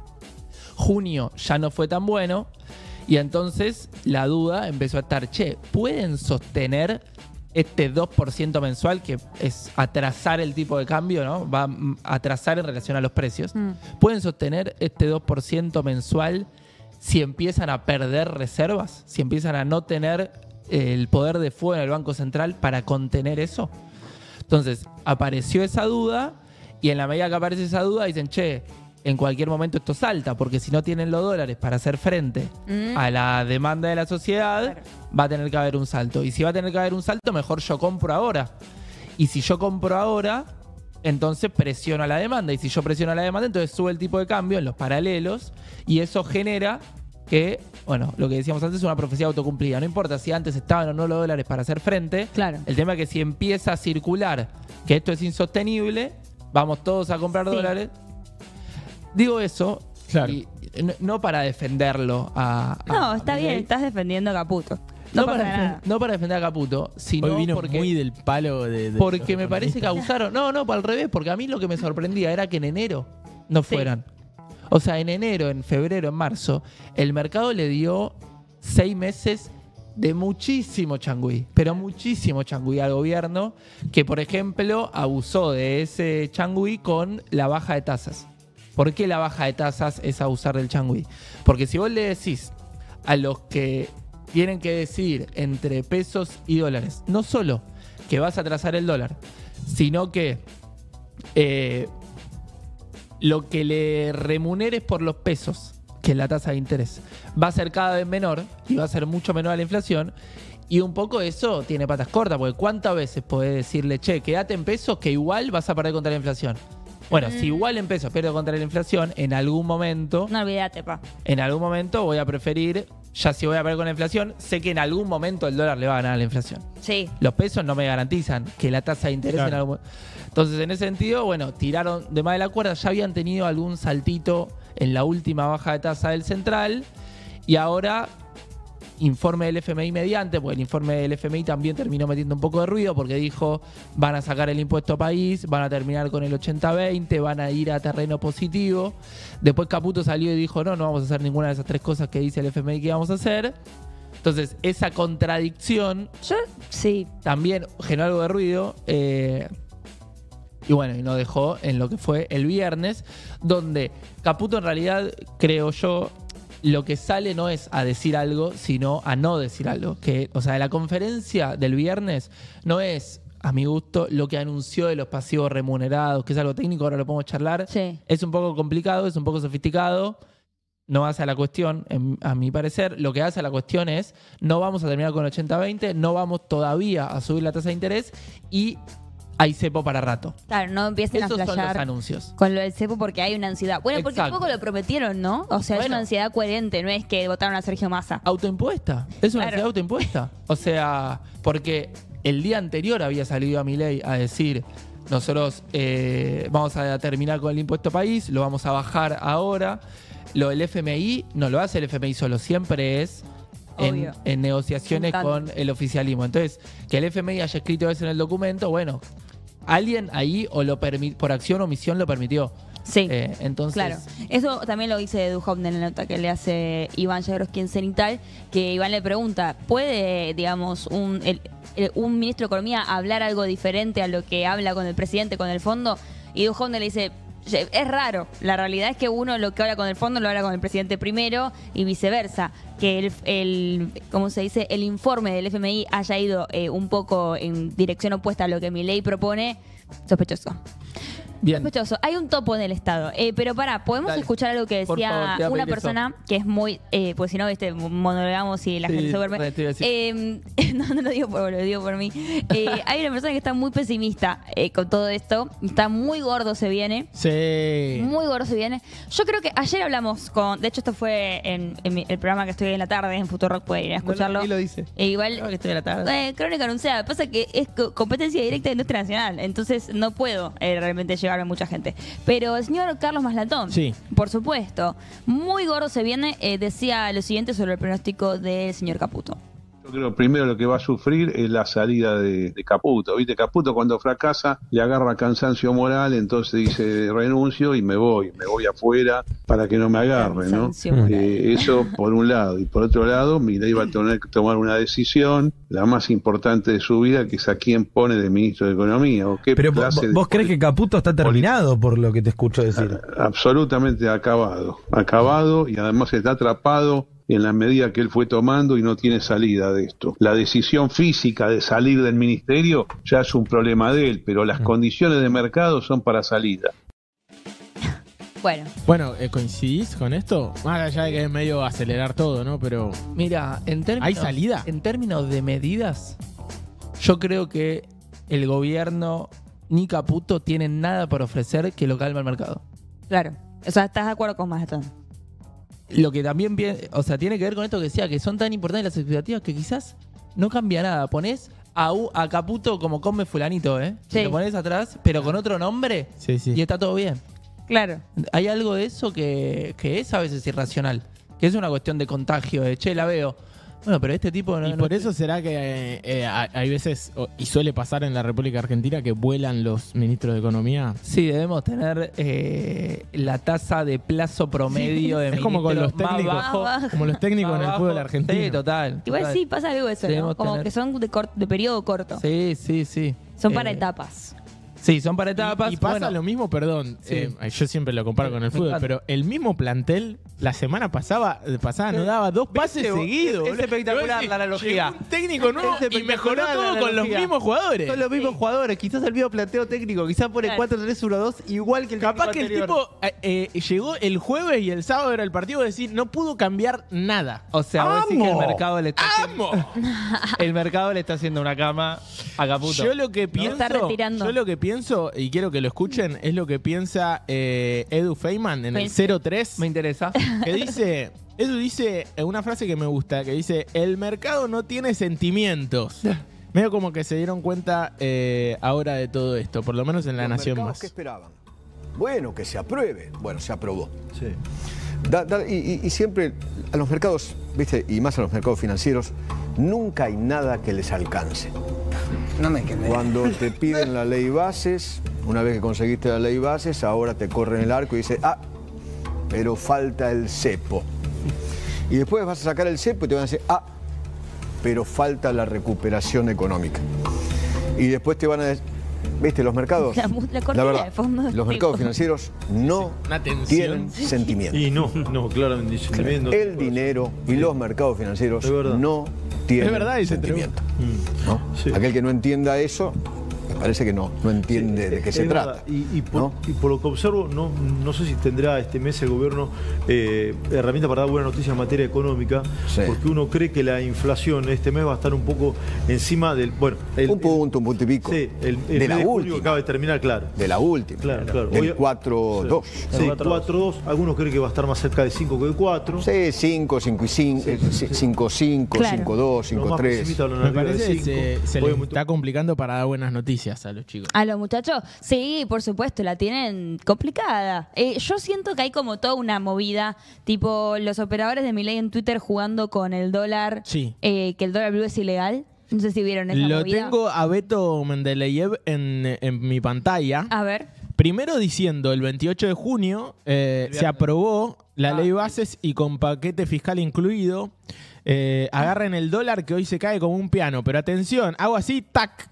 S3: junio ya no fue tan bueno y entonces la duda empezó a estar, che, ¿pueden sostener este dos por ciento mensual que es atrasar el tipo de cambio, ¿no? Va a atrasar en relación a los precios?
S1: Mm.
S3: ¿Pueden sostener este dos por ciento mensual si empiezan a perder reservas? Si empiezan a no tener el poder de fuego en el Banco Central para contener eso. Entonces, apareció esa duda y en la medida que aparece esa duda dicen, che, en cualquier momento esto salta, porque si no tienen los dólares para hacer frente
S1: Mm.
S3: a la demanda de la sociedad,
S1: Claro.
S3: va a tener que haber un salto. Y si va a tener que haber un salto, mejor yo compro ahora. Y si yo compro ahora, entonces presiono a la demanda. Y si yo presiono a la demanda, entonces sube el tipo de cambio en los paralelos y eso genera que, bueno, lo que decíamos antes es una profecía autocumplida. No importa si antes estaban o no los dólares para hacer frente.
S1: Claro.
S3: El tema es que si empieza a circular que esto es insostenible, vamos todos a comprar
S1: Sí.
S3: dólares. Digo eso
S2: Claro.
S3: y no, no para defenderlo a, a-
S1: No,
S3: a
S1: está
S3: Milei.
S1: bien, estás defendiendo a Caputo. No,
S3: No,
S1: pasa
S3: para,
S1: nada.
S3: defen- no para defender a Caputo, sino
S2: Hoy vino
S3: porque,
S2: muy del palo de. de
S3: porque
S2: los
S3: me parece que
S2: economistas.
S3: abusaron. No, no, para al revés, porque a mí lo que me sorprendía era que en enero no
S1: Sí.
S3: fueran. O sea, en enero, en febrero, en marzo, el mercado le dio seis meses de muchísimo changüí, pero muchísimo changüí al gobierno, que por ejemplo abusó de ese changüí con la baja de tasas. ¿Por qué la baja de tasas es abusar del changüí? Porque si vos le decís a los que tienen que decidir entre pesos y dólares, no solo que vas a atrasar el dólar, sino que eh, lo que le remuneres por los pesos, que es la tasa de interés, va a ser cada vez menor y va a ser mucho menor a la inflación. Y un poco eso tiene patas cortas, porque ¿cuántas veces podés decirle, che, quédate en pesos que igual vas a perder contra la inflación? Bueno, si igual en pesos pierdo contra la inflación, en algún momento,
S1: No olvídate, pa.
S3: en algún momento voy a preferir, ya si voy a perder con la inflación, sé que en algún momento el dólar le va a ganar a la inflación.
S1: Sí.
S3: Los pesos no me garantizan que la tasa de interés
S2: Claro.
S3: en algún... Entonces, en ese sentido, bueno, tiraron de más de la cuerda. Ya habían tenido algún saltito en la última baja de tasa del central. Y ahora, informe del F M I mediante, porque el informe del F M I también terminó metiendo un poco de ruido porque dijo, van a sacar el impuesto país, van a terminar con el ochenta veinte, van a ir a terreno positivo. Después Caputo salió y dijo, no, no vamos a hacer ninguna de esas tres cosas que dice el F M I que íbamos a hacer. Entonces, esa contradicción
S1: Yo, sí.
S3: también generó algo de ruido. Eh, Y bueno, y nos dejó en lo que fue el viernes, donde Caputo en realidad, creo yo, lo que sale no es a decir algo, sino a no decir algo. Que, o sea, la conferencia del viernes no es, a mi gusto, lo que anunció de los pasivos remunerados, que es algo técnico, ahora lo podemos charlar.
S1: Sí.
S3: Es un poco complicado, es un poco sofisticado. No hace a la cuestión, en- a mi parecer. Lo que hace a la cuestión es, no vamos a terminar con ochenta veinte, no vamos todavía a subir la tasa de interés y hay cepo para rato.
S1: Claro, no empiecen
S3: Esos
S1: a
S3: son los
S1: flashear
S3: anuncios.
S1: con lo del cepo porque hay una ansiedad. Bueno, porque un
S3: Exacto.
S1: poco lo prometieron, ¿no? O sea, es
S3: Bueno.
S1: una ansiedad coherente, no es que votaron a Sergio Massa.
S3: Autoimpuesta. Es una
S1: Claro.
S3: ansiedad autoimpuesta. O sea, porque el día anterior había salido a Milei a decir, nosotros eh, vamos a terminar con el impuesto país, lo vamos a bajar ahora. Lo del F M I no lo hace el F M I solo, siempre es en,
S1: Obvio.
S3: en negociaciones
S1: Juntando.
S3: con el oficialismo. Entonces, que el F M I haya escrito eso en el documento, bueno, alguien ahí o lo permi- por acción o omisión lo permitió.
S1: Sí.
S3: Eh, entonces,
S1: Claro, eso también lo dice Duhovne en la nota que le hace Iván Yagroski en Cenital, que Iván le pregunta, ¿puede, digamos, un, el- el- un ministro de Economía hablar algo diferente a lo que habla con el presidente, con el fondo? Y Duhovne le dice, es raro, la realidad es que uno lo que habla con el fondo lo habla con el presidente primero y viceversa, que el, el ¿cómo se dice? El informe del F M I haya ido eh, un poco en dirección opuesta a lo que Milei propone, sospechoso.
S3: bien.
S1: Sospechoso. Hay un topo en el Estado. Eh, pero pará, ¿podemos
S3: Dale.
S1: escuchar algo que
S3: Por
S1: decía
S3: favor, te voy a
S1: una
S3: pedir
S1: persona que es muy... Eh, pues si no, este, monologamos y la
S3: Sí,
S1: gente se duerme.
S3: re, te iba a decir.
S1: Eh, no, no lo digo por, lo digo por mí. Eh, hay una persona que está muy pesimista eh, con todo esto. Está muy gordo se viene.
S2: Sí.
S1: Muy gordo se viene. Yo creo que ayer hablamos con... De hecho, esto fue en, en mi- el programa que estoy en la tarde, en Futurock, pueden ir a escucharlo.
S3: Ahí lo dice.
S1: E igual...
S3: Creo que estoy a la tarde.
S1: Eh, crónica anunciada. Pasa que es co- competencia directa de industria nacional. Entonces no puedo eh, realmente llevarme a mucha gente. Pero el señor Carlos Maslatón,
S2: Sí.
S1: por supuesto, muy gordo se viene, eh, decía lo siguiente sobre el pronóstico del señor Caputo.
S6: Yo creo primero lo que va a sufrir es la salida de, de Caputo. ¿Viste? Caputo cuando fracasa le agarra cansancio moral, entonces dice renuncio y me voy, me voy afuera para que no me agarre, ¿no?
S1: Cansancio moral.
S6: Eh, eso por un lado. Y por otro lado, Milei va a tener que tomar una decisión, la más importante de su vida, que es a quién pone de ministro de Economía. ¿O qué
S7: Pero vos,
S6: clase de
S7: vos crees que Caputo está terminado por lo que te escucho decir.
S6: absolutamente acabado, acabado y además está atrapado en la medida que él fue tomando y no tiene salida de esto. La decisión física de salir del ministerio ya es un problema de él, pero las condiciones de mercado son para salida.
S1: Bueno,
S2: Bueno, eh, ¿coincidís con esto? Más allá de que es medio acelerar todo, ¿no? Pero
S3: Mira, en términos,
S2: ¿hay salida?
S3: En términos de medidas, yo creo que el gobierno ni Caputo tienen nada para ofrecer que lo calme al mercado.
S1: claro. O sea, ¿estás de acuerdo con Maslatón?
S3: Lo que también, pi- o sea, tiene que ver con esto que decía, que son tan importantes las expectativas que quizás no cambia nada. Ponés a, U- a Caputo como come fulanito, ¿eh?
S1: Sí.
S3: Lo ponés atrás, pero con otro nombre
S2: Sí, sí.
S3: y está todo bien.
S1: Claro.
S3: Hay algo de eso que, que es a veces irracional, que es una cuestión de contagio, de che, la veo. Bueno, pero este tipo no...
S2: Y
S3: no-
S2: por eso será que eh, eh, hay hay veces, o- y suele pasar en la República Argentina, que vuelan los ministros de Economía.
S3: Sí, debemos tener eh, la tasa de plazo promedio de
S2: Es como con los
S3: ministro más
S2: técnicos.
S3: bajo,
S1: Más bajo.
S2: Como los técnicos
S3: más
S2: en el
S3: bajo.
S2: fútbol argentino.
S3: Sí, total.
S1: Igual
S3: total.
S1: sí, pasa algo de eso, ¿no?
S3: Debemos
S1: Como
S3: tener-
S1: que son de, cort- de periodo corto.
S3: Sí, sí, sí.
S1: Son para
S3: Eh,
S1: etapas.
S3: Sí, son para etapas.
S2: Y, y pasa
S3: Bueno,
S2: lo mismo, perdón,
S3: Sí.
S2: eh, yo siempre lo comparo con el
S3: Me
S2: fútbol,
S3: encanta.
S2: pero el mismo plantel la semana pasada, pasada no daba dos pases
S3: ¿Viste?
S2: seguidos.
S3: Es
S2: boludo.
S3: espectacular
S2: Vos decís,
S3: la analogía.
S2: llegó un técnico nuevo
S3: Es
S2: y
S3: espectacular
S2: mejoró
S3: la
S2: todo con los
S3: analogía.
S2: mismos jugadores.
S3: Son los mismos jugadores, quizás el mismo planteo técnico, quizás pone
S1: Claro.
S3: cuatro tres uno dos igual que el
S2: Capaz que el
S3: técnico anterior.
S2: tipo eh, eh, llegó el jueves y el sábado era el partido, de decir, no pudo cambiar nada.
S3: O sea, vos decís que el
S7: ¡Amo!
S3: mercado le está haciendo,
S2: ¡Amo!
S3: el mercado le está haciendo una cama a Caputo.
S2: Yo lo que pienso,
S1: Está retirando.
S2: yo lo que pienso, y quiero que lo escuchen, es lo que piensa eh, Edu Feynman en el
S1: Pues-
S2: cero tres,
S3: Me interesa.
S2: que dice, Edu dice eh, una frase que me gusta, que dice, el mercado no tiene sentimientos. Medio como que se dieron cuenta eh, ahora de todo esto, por lo menos en La
S8: ¿Los
S2: Nación
S8: mercados
S2: Más.
S8: qué esperaban? Bueno, que se apruebe. Bueno, se aprobó. Da- da- y, y- y siempre a los mercados, ¿viste? Y más a los mercados financieros, nunca hay nada que les alcance.
S9: No me quemé.
S8: Cuando te piden la ley bases, una vez que conseguiste la ley bases, ahora te corren el arco y dices, ah, pero falta el cepo. Y después vas a sacar el cepo y te van a decir, ah, pero falta la recuperación económica. Y después te van a decir, Viste, los mercados,
S1: La mu- la
S8: la,
S1: cortina
S8: verdad,
S1: de fondo del
S8: los mercados
S1: tipo.
S8: financieros no
S2: Una tensión.
S8: tienen sentimiento.
S9: Y no, no, claramente. sentimiento.
S8: El dinero y los mercados financieros
S9: Es verdad.
S8: no tienen
S2: Es verdad, dice
S8: sentimiento.
S9: Mm.
S8: ¿no?
S9: Sí.
S8: Aquel que no entienda eso, me parece que no, no entiende de qué
S9: Es
S8: se
S9: verdad.
S8: trata.
S9: Y, y, por,
S8: ¿no?
S9: y por lo que observo, no, no sé si tendrá este mes el gobierno eh, herramienta para dar buena noticia en materia económica,
S8: Sí.
S9: porque uno cree que la inflación este mes va a estar un poco encima del. Bueno, el,
S8: Un punto, un punto y pico.
S9: Sí, el, el
S8: de la
S9: mes de julio
S8: última.
S9: acaba de terminar, claro.
S8: De la última.
S9: Claro, claro.
S8: Del
S9: Hoy-
S8: cuatro dos.
S9: Sí, cuatro dos. Algunos creen que va a estar más cerca de cinco que de cuatro.
S8: Sí, cinco, cinco y cinco, cinco, cinco,
S1: Claro.
S8: cinco, dos,
S9: Los
S8: cinco,
S9: más
S8: tres.
S9: pesimistas hablan
S2: Me
S9: arriba de
S2: parece que
S9: cinco.
S2: se, se
S9: Hoy
S2: les
S9: muy-
S2: está complicando para dar buenas noticias a los chicos.
S1: ¿A los muchachos? Sí, por supuesto, la tienen complicada. Eh, yo siento que hay como toda una movida, tipo los operadores de Milei en Twitter jugando con el dólar,
S2: Sí.
S1: eh, que el dólar blue es ilegal. No sé si vieron esa
S2: Lo
S1: movida.
S2: tengo a Beto Mendeleev en, en mi pantalla.
S1: A ver.
S2: Primero diciendo, el veintiocho de junio eh, se aprobó la
S3: Ah.
S2: ley bases y con paquete fiscal incluido. Eh, agarren el dólar que hoy se cae como un piano. Pero atención, hago así, tac.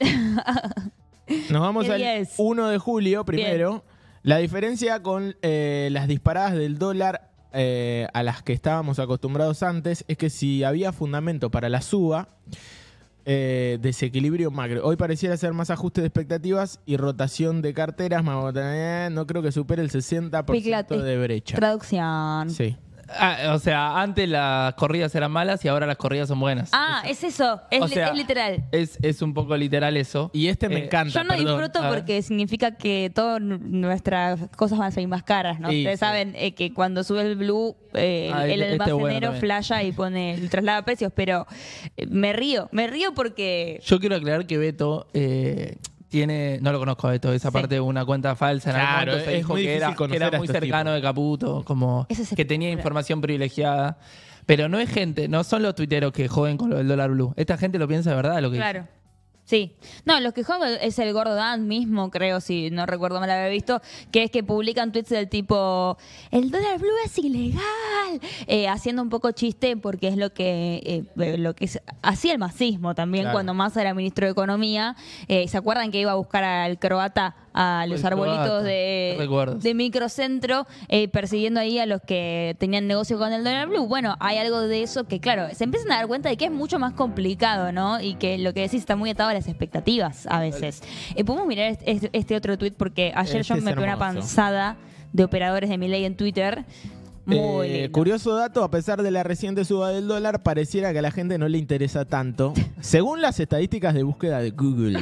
S2: Nos vamos
S1: ¿Qué
S2: al
S1: día es?
S2: uno de julio primero. La diferencia con eh, las disparadas del dólar eh, a las que estábamos acostumbrados antes es que si había fundamento para la suba, eh, desequilibrio macro. Hoy pareciera ser más ajuste de expectativas y rotación de carteras. más- eh, No creo que supere el sesenta por ciento
S1: Piclate.
S2: de brecha.
S1: Traducción.
S2: Sí.
S3: Ah, o sea, antes las corridas eran malas y ahora las corridas son buenas.
S1: Ah, es eso. Es,
S3: O
S1: li-
S3: sea,
S1: es literal.
S3: Es, es un poco literal eso.
S2: Y este me
S3: Eh,
S2: encanta.
S1: Yo no
S2: perdón.
S1: disfruto
S3: a ver.
S1: porque significa que todas nuestras cosas van a salir más caras, ¿no?
S2: Sí,
S1: Ustedes
S2: sí.
S1: saben eh, que cuando sube el blue, eh,
S3: Ah,
S1: el
S3: este- este es bueno
S1: almacenero
S3: también.
S1: flasha y pone el traslado de precios, pero eh, me río, me río porque...
S3: Yo quiero aclarar que Beto eh, tiene, no lo conozco a Beto, esa
S1: Sí.
S3: parte de una cuenta falsa. En algún
S2: Claro,
S3: momento se
S2: es
S3: dijo
S2: muy
S3: que
S2: difícil
S3: era, que
S2: conocer
S3: era
S2: a
S3: muy
S2: estos
S3: cercano
S2: tipos.
S3: de Caputo, como
S1: Ese es
S3: que tenía
S1: espectacular.
S3: información privilegiada. Pero no es gente, no son los tuiteros que joden con lo del dólar blue. Esta gente lo piensa de verdad lo que dice.
S1: Claro. Sí. No, los que juegan es el Gordo Dan mismo, creo, si no recuerdo mal haber visto, que es que publican tweets del tipo, el dólar blue es ilegal, eh, haciendo un poco chiste porque es lo que eh, lo que es- hacía el masismo también
S2: Claro.
S1: cuando Massa era ministro de Economía. Eh, ¿Se acuerdan que iba a buscar al croata a los
S3: El
S1: arbolitos
S3: croata,
S1: de,
S3: recuerdos.
S1: de microcentro, eh, persiguiendo ahí a los que tenían negocio con el dólar blue? Bueno, hay algo de eso que, claro, se empiezan a dar cuenta de que es mucho más complicado, ¿no? Y que lo que decís está muy atado a las expectativas a veces. Eh, Podemos mirar este, este- este otro tweet porque ayer
S2: Este
S1: yo
S2: es
S1: me pegué una
S2: hermoso.
S1: panzada de operadores de Milei en Twitter. Muy
S2: Eh,
S1: lindo.
S2: curioso dato, a pesar de la reciente suba del dólar, pareciera que a la gente no le interesa tanto, según las estadísticas de búsqueda de Google.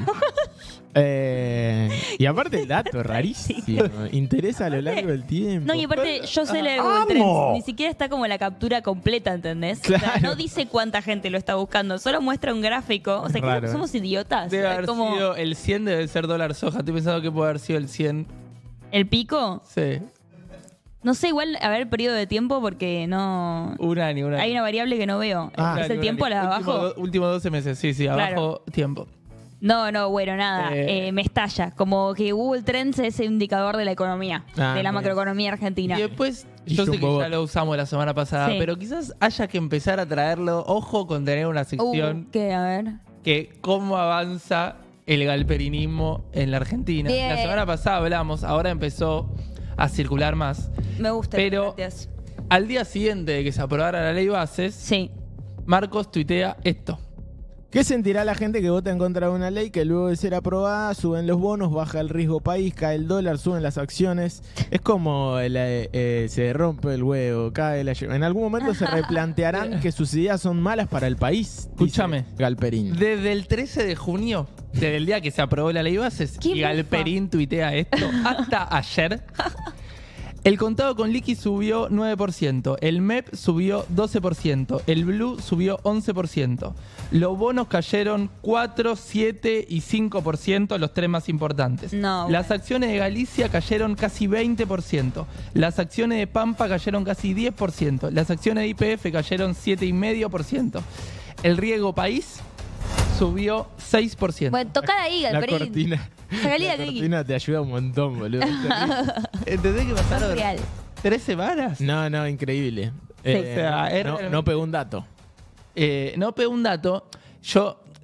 S2: Eh, y aparte el dato, rarísimo. Interesa a lo largo del tiempo.
S1: No, y aparte, yo sé leer Google Trends. Ni siquiera está como la captura completa, ¿entendés? O sea,
S2: Claro.
S1: no dice cuánta gente lo está buscando, solo muestra un gráfico. O sea, que
S2: Raro, ¿eh?
S1: somos idiotas.
S3: Debe
S1: Es
S3: haber
S1: como
S3: sido el cien, debe ser dólar soja. Estoy pensando que puede haber sido el cien.
S1: el pico.
S3: Sí.
S1: No sé, igual, a ver, periodo de tiempo porque no...
S3: Un año, un año.
S1: Hay una variable que no veo.
S2: Ah.
S3: Un
S1: ¿Es
S3: año,
S1: el
S3: un
S1: tiempo a
S3: año.
S1: la de
S3: Último
S1: abajo?
S3: do- Últimos doce meses, sí, sí, abajo
S1: Claro.
S3: tiempo.
S1: No, no, bueno, nada.
S3: Eh.
S1: Eh, me estalla. Como que Google Trends es el indicador de la economía,
S2: Ah,
S1: de la
S2: muy
S1: macroeconomía argentina.
S3: Y después,
S2: Y
S3: yo sé que
S2: Jumbo
S3: ya lo usamos la semana pasada,
S1: Sí.
S3: pero quizás haya que empezar a traerlo. Ojo con tener una sección
S1: Uh, ¿qué? A ver.
S3: que cómo avanza el galperinismo en la Argentina.
S1: Bien.
S3: La semana pasada hablamos, ahora empezó a circular más.
S1: Me gusta.
S3: Pero-
S1: Gracias.
S3: Al día siguiente de que se aprobara la ley bases,
S1: Sí.
S3: Marcos tuitea esto.
S2: ¿Qué sentirá la gente que vota en contra de una ley que luego de ser aprobada suben los bonos, baja el riesgo país, cae el dólar, suben las acciones? Es como el, eh, eh, se rompe el huevo, cae la... En algún momento se replantearán que sus ideas son malas para el país. dice
S3: Escúchame.
S2: Galperín.
S3: Desde el trece de junio, desde el día que se aprobó la ley bases,
S1: ¿Qué
S3: y Galperín tuitea esto, hasta ayer, el contado con liqui subió nueve por ciento, el M E P subió doce por ciento, el Blue subió once por ciento. Los bonos cayeron cuatro, siete y cinco por ciento, los tres más importantes.
S1: No,
S3: Las
S1: bueno.
S3: acciones de Galicia cayeron casi veinte por ciento. Las acciones de Pampa cayeron casi diez por ciento. Las acciones de I P F cayeron siete coma cinco por ciento. El riesgo país subió seis por ciento.
S1: Bueno, tocar ahí,
S2: La
S1: Galperín.
S2: cortina.
S1: Sacalí de
S2: La
S1: aquí.
S2: cortina te ayuda un montón, boludo.
S3: ¿Entendés que pasaron
S1: Real.
S3: tres semanas?
S2: No, no, increíble.
S3: O sea, era-
S2: no, no pegó un dato.
S3: Eh, no pegó un dato. Yo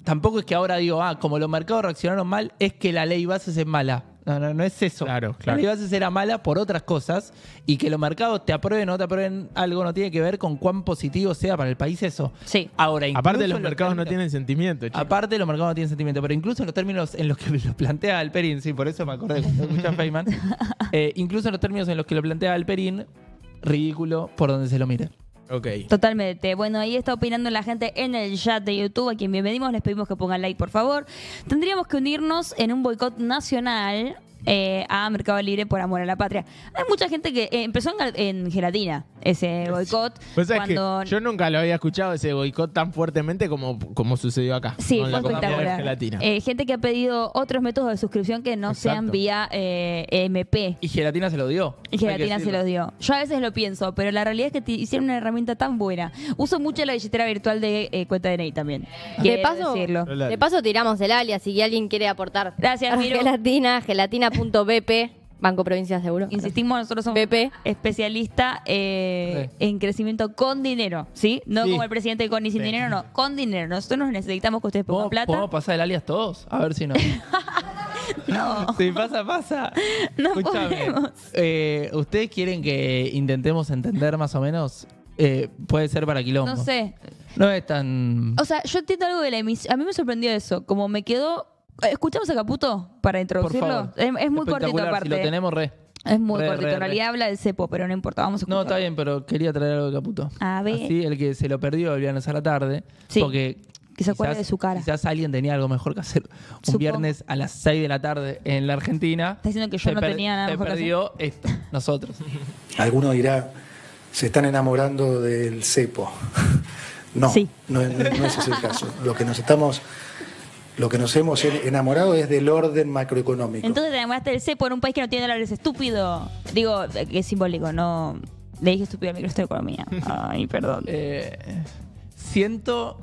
S3: tampoco es que ahora digo, ah, como los mercados reaccionaron mal, es que la ley bases es mala. No, no, no es eso.
S2: Claro,
S3: La
S2: claro.
S3: ley bases era mala por otras cosas y que los mercados te aprueben o no te aprueben algo no tiene que ver con cuán positivo sea para el país eso.
S1: Sí.
S3: Ahora,
S2: Aparte,
S3: incluso
S2: los
S3: en
S2: mercados no
S3: términos-
S2: tienen sentimiento, chicos.
S3: Aparte, los mercados no tienen sentimiento, pero incluso en los términos en los que lo plantea Alperín, sí, por eso me acordé cuando escuché a Feynman, eh, incluso en los términos en los que lo plantea Alperín, ridículo por donde se lo mire.
S2: Ok.
S1: Totalmente. Bueno, ahí está opinando la gente en el chat de YouTube, a quien bienvenimos. Les pedimos que pongan like, por favor. Tendríamos que unirnos en un boicot nacional eh, a Mercado Libre por amor a la patria. Hay mucha gente que eh, empezó en, en gelatina ese boicot.
S2: Pues es que
S1: cuando...
S2: yo nunca lo había escuchado ese boicot tan fuertemente como, como sucedió acá.
S1: Sí,
S2: con
S1: fue
S2: la compañía de
S1: espectacular.
S2: gelatina.
S1: Eh, gente que ha pedido otros métodos de suscripción que no
S2: Exacto.
S1: sean vía eh, M P.
S3: Y Gelatina se lo dio.
S1: Y
S3: Hay que
S1: Gelatina se
S3: decirlo.
S1: los dio. Yo a veces lo pienso, pero la realidad es que te hicieron una herramienta tan buena. Uso mucho la billetera virtual de eh, cuenta de D N I también.
S4: De
S1: Quiero
S4: paso,
S1: decirlo.
S4: de paso tiramos el alias si alguien quiere aportar.
S1: Gracias, Miro.
S4: Gelatina, gelatina punto b p, Banco Provincia Seguro.
S1: Insistimos, nosotros somos
S4: B P.
S1: especialistas eh, en crecimiento con dinero, ¿sí? No
S2: Sí.
S1: como el presidente con ni sin
S2: Sí.
S1: dinero, no, con dinero. Nosotros necesitamos que ustedes pongan
S3: ¿Podemos,
S1: plata.
S3: podemos pasar el alias todos? A ver si no.
S1: No,
S3: Si pasa, pasa.
S1: no
S3: Escúchame.
S1: podemos.
S3: Eh, ¿Ustedes quieren que intentemos entender más o menos? Eh, puede ser para quilombo.
S1: No sé.
S3: No es tan...
S1: O sea, yo entiendo algo de la emisión. A mí me sorprendió eso. Como me quedó... ¿Escuchamos a Caputo para
S3: Por
S1: introducirlo?
S3: favor.
S1: Es, es muy cortito
S3: Espectacular,
S1: aparte.
S3: Si lo tenemos, re.
S1: Es muy
S3: Re,
S1: cortito.
S3: re,
S1: En realidad
S3: re.
S1: habla del cepo, pero no importa. Vamos a
S3: No,
S1: escucharlo.
S3: está bien, pero quería traer algo de Caputo.
S1: A ver.
S3: Así, el que se lo perdió el viernes a la tarde.
S1: Sí.
S3: Porque
S1: Que se acuerde
S3: quizás-
S1: de su cara.
S3: Quizás alguien tenía algo mejor que hacer un
S1: Supongo.
S3: viernes a las seis de la tarde en la Argentina.
S1: Está diciendo que yo
S3: Se
S1: no
S3: per-
S1: tenía nada
S3: se
S1: mejor que
S3: perdió esto, nosotros.
S10: Alguno dirá, se están enamorando del cepo. No,
S1: Sí.
S10: no, no- no ese es el caso. Lo que nos estamos, lo que nos hemos enamorado es del orden macroeconómico.
S1: Entonces te enamoraste del cepo en un país que no tiene dólares, estúpido. Digo, eh, que es simbólico, no... Le dije estúpido al ministro de Economía. Ay, perdón.
S3: Eh, siento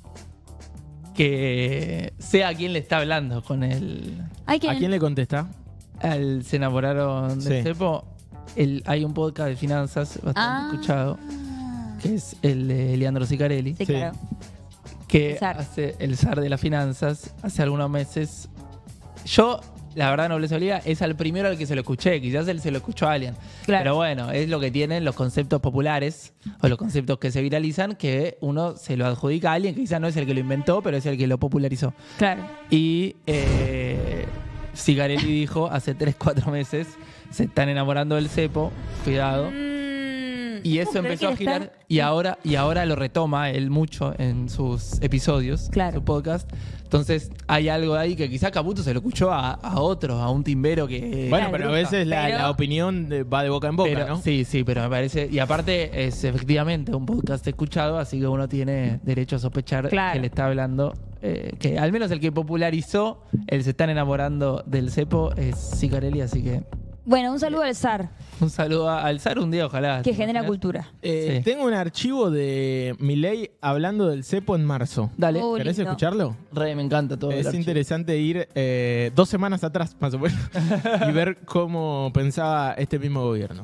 S3: que sé a quién le está hablando con el...
S1: Hay que...
S2: ¿A quién le contesta?
S3: Al se enamoraron del
S2: Sí.
S3: cepo. El, hay un podcast de finanzas bastante
S1: Ah.
S3: escuchado, que es el de Leandro Sicarelli.
S1: Sí,
S2: Sí.
S1: claro.
S3: que
S1: El zar.
S3: hace el zar de las finanzas hace algunos meses. Yo, la verdad, no les olvida, es al primero al que se lo escuché. Quizás él se lo escuchó a alguien.
S1: Claro.
S3: Pero bueno, es lo que tienen los conceptos populares o los conceptos que se viralizan, que uno se lo adjudica a alguien que quizás no es el que lo inventó, pero es el que lo popularizó.
S1: Claro.
S3: Y eh, Sicarelli dijo hace tres, cuatro meses, se están enamorando del cepo, cuidado.
S1: Mm,
S3: Y eso
S1: ¿cómo
S3: empezó a
S1: crees que
S3: girar
S1: está?
S3: y ahora, y ahora lo retoma él mucho en sus episodios,
S1: Claro.
S3: en su podcast. Entonces hay algo ahí que quizá Caputo se lo escuchó a, a otro, a un timbero que...
S2: Bueno,
S1: Claro.
S2: pero a veces la,
S1: Pero-
S2: la opinión de- va de boca en boca,
S3: Pero-
S2: ¿no?
S3: Sí, sí, pero me parece... Y aparte es efectivamente un podcast escuchado, así que uno tiene derecho a sospechar
S1: Claro.
S3: que le está hablando... eh, que al menos el que popularizó el se están enamorando del cepo es Sicarelli, así que
S1: Bueno, un saludo al zar,
S3: un saludo a- al zar un día, ojalá.
S1: que
S3: ¿te
S1: genera
S3: imaginas?
S1: cultura.
S2: Eh,
S3: Sí.
S2: Tengo un archivo de Milei hablando del cepo en marzo.
S3: Dale,
S1: Oh,
S2: ¿Querés
S1: lindo.
S2: escucharlo?
S3: re, me encanta todo. el
S2: Es
S3: archivo.
S2: interesante ir eh, dos semanas atrás, más o menos, y ver cómo pensaba este mismo gobierno.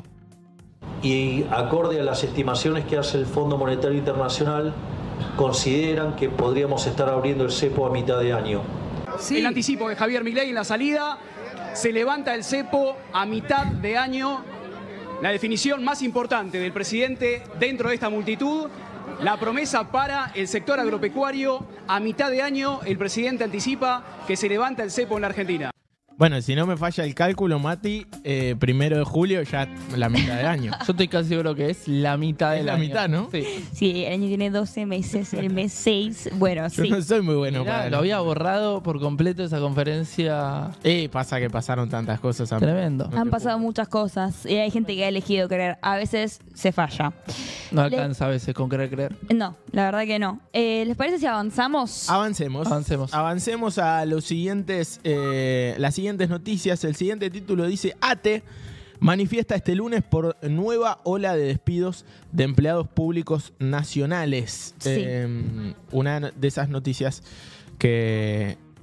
S11: Y acorde a las estimaciones que hace el Fondo Monetario Internacional, consideran que podríamos estar abriendo el cepo a mitad de año.
S12: El anticipo de Javier Milei en la salida, se levanta el cepo a mitad de año. La definición más importante del presidente dentro de esta multitud, la promesa para el sector agropecuario, a mitad de año el presidente anticipa que se levanta el cepo en la Argentina.
S2: Bueno, si no me falla el cálculo, Mati, eh, primero de julio ya la mitad de año.
S3: Yo estoy casi seguro que es la mitad
S2: Es
S3: del
S2: la
S3: año.
S2: mitad, ¿no?
S3: Sí.
S1: Sí, el año tiene doce meses, el mes seis. Bueno,
S2: Yo
S1: sí.
S2: no soy muy bueno
S3: Mirá,
S2: para
S3: lo había borrado por completo esa conferencia.
S2: Eh, pasa que pasaron tantas cosas. a-
S3: Tremendo.
S2: no
S1: Han
S2: te
S1: pasado muchas cosas y hay gente que ha elegido creer. A veces se falla.
S3: No
S1: Le-
S3: alcanza a veces con querer creer.
S1: No, la verdad que no. Eh, ¿Les parece si avanzamos?
S2: Avancemos.
S3: Avancemos.
S2: Avancemos a los siguientes, eh, las siguientes noticias. El siguiente título dice: A T E manifiesta este lunes por nueva ola de despidos de empleados públicos nacionales.
S1: Sí.
S2: Eh, una de esas noticias que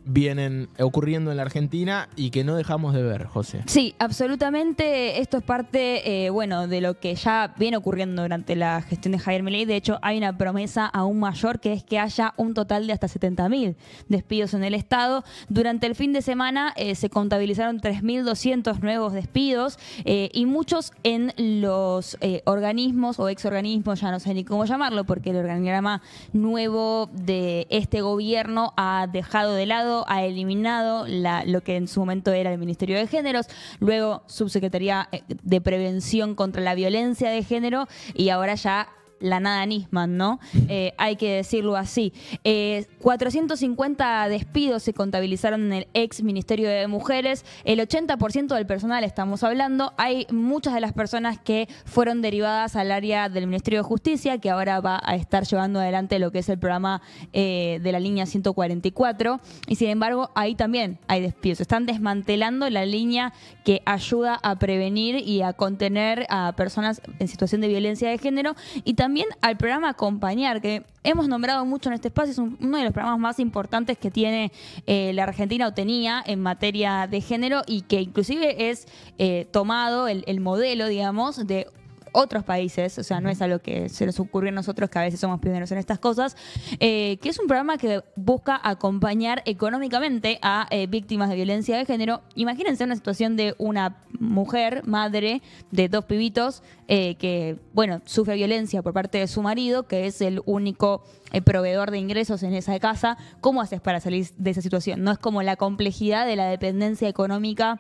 S2: vienen ocurriendo en la Argentina y que no dejamos de ver, José.
S1: Sí, absolutamente. Esto es parte, eh, bueno, de lo que ya viene ocurriendo durante la gestión de Javier Milei. De hecho, hay una promesa aún mayor, que es que haya un total de hasta setenta mil despidos en el Estado. Durante el fin de semana eh, se contabilizaron tres mil doscientos nuevos despidos eh, y muchos en los eh, organismos o exorganismos, ya no sé ni cómo llamarlo, porque el organigrama nuevo de este gobierno ha dejado de lado, ha eliminado la, lo que en su momento era el Ministerio de Géneros, luego Subsecretaría de Prevención contra la Violencia de Género y ahora ya la nada Nisman, ¿no? Eh, hay que decirlo así. Eh, cuatrocientos cincuenta despidos se contabilizaron en el ex Ministerio de Mujeres. El ochenta por ciento del personal estamos hablando. Hay muchas de las personas que fueron derivadas al área del Ministerio de Justicia, que ahora va a estar llevando adelante lo que es el programa eh, de la línea ciento cuarenta y cuatro. Y sin embargo, ahí también hay despidos. Están desmantelando la línea que ayuda a prevenir y a contener a personas en situación de violencia de género. Y también También al programa Acompañar, que hemos nombrado mucho en este espacio, es un, uno de los programas más importantes que tiene eh, la Argentina o tenía en materia de género y que inclusive es eh, tomado el, el modelo, digamos, de otros países, o sea, no es algo que se nos ocurrió a nosotros, que a veces somos pioneros en estas cosas, eh, que es un programa que busca acompañar económicamente a eh, víctimas de violencia de género. Imagínense una situación de una mujer, madre de dos pibitos, eh, que, bueno, sufre violencia por parte de su marido, que es el único eh, proveedor de ingresos en esa casa. ¿Cómo haces para salir de esa situación? No es como la complejidad de la dependencia económica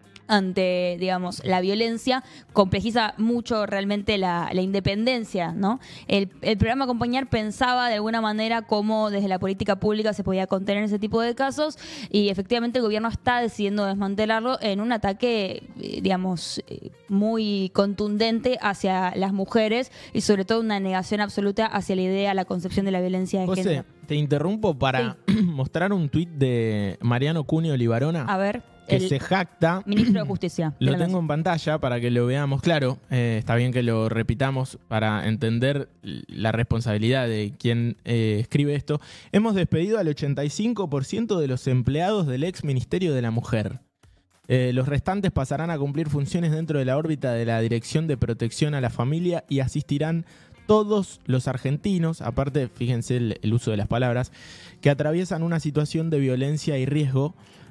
S1: ante, digamos, la violencia, complejiza mucho realmente la, la independencia, ¿no? El, el programa Acompañar pensaba de alguna manera cómo desde la política pública se podía contener ese tipo de casos y efectivamente el gobierno está decidiendo desmantelarlo en un ataque, eh, digamos, eh, muy contundente hacia las mujeres y sobre todo una negación absoluta hacia la idea, la concepción de la violencia de
S2: José,
S1: género.
S2: te interrumpo para sí. mostrar un tuit de Mariano Cuneo Libarona.
S1: A ver.
S2: Que se jacta.
S1: Ministro de Justicia.
S2: Lo tengo en pantalla para que lo veamos claro. Eh, está bien que lo repitamos para entender la responsabilidad de quien eh, escribe esto. Hemos despedido al ochenta y cinco por ciento de los empleados del ex Ministerio de la Mujer. Eh, los restantes pasarán a cumplir funciones dentro de la órbita de la Dirección de Protección a la Familia y asistirán todos los argentinos, aparte, fíjense el, el uso de las palabras, que atraviesan una situación de violencia y riesgo,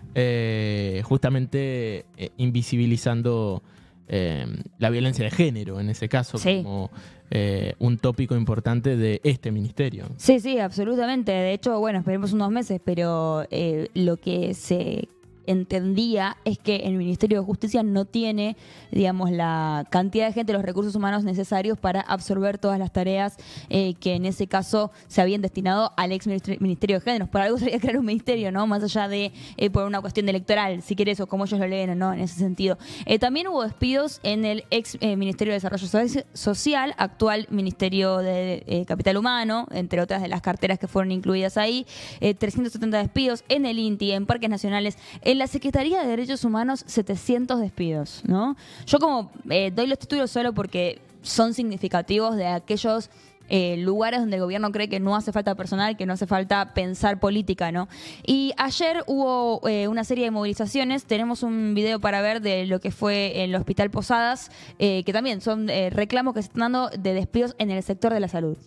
S2: eh, justamente eh, invisibilizando eh, la violencia de género, en ese caso, sí. como eh, un tópico importante de este ministerio.
S1: Sí, sí, absolutamente. De hecho, bueno, esperemos unos meses, pero eh, lo que se entendía es que el Ministerio de Justicia no tiene, digamos, la cantidad de gente, los recursos humanos necesarios para absorber todas las tareas eh, que en ese caso se habían destinado al ex Ministerio de Géneros. Por algo se había creado un ministerio, ¿no? Más allá de eh, por una cuestión electoral, si quieres, o como ellos lo leen, ¿no? En ese sentido. Eh, también hubo despidos en el ex eh, Ministerio de Desarrollo Social, actual Ministerio de eh, Capital Humano, entre otras de las carteras que fueron incluidas ahí. Eh, trescientos setenta despidos en el INTI, en Parques Nacionales, en la Secretaría de Derechos Humanos, setecientos despidos, ¿no? Yo como eh, doy los títulos solo porque son significativos de aquellos eh, lugares donde el gobierno cree que no hace falta personal, que no hace falta pensar política, ¿no? Y ayer hubo eh, una serie de movilizaciones. Tenemos un video para ver de lo que fue en el Hospital Posadas, eh, que también son eh, reclamos que se están dando de despidos en el sector de la salud.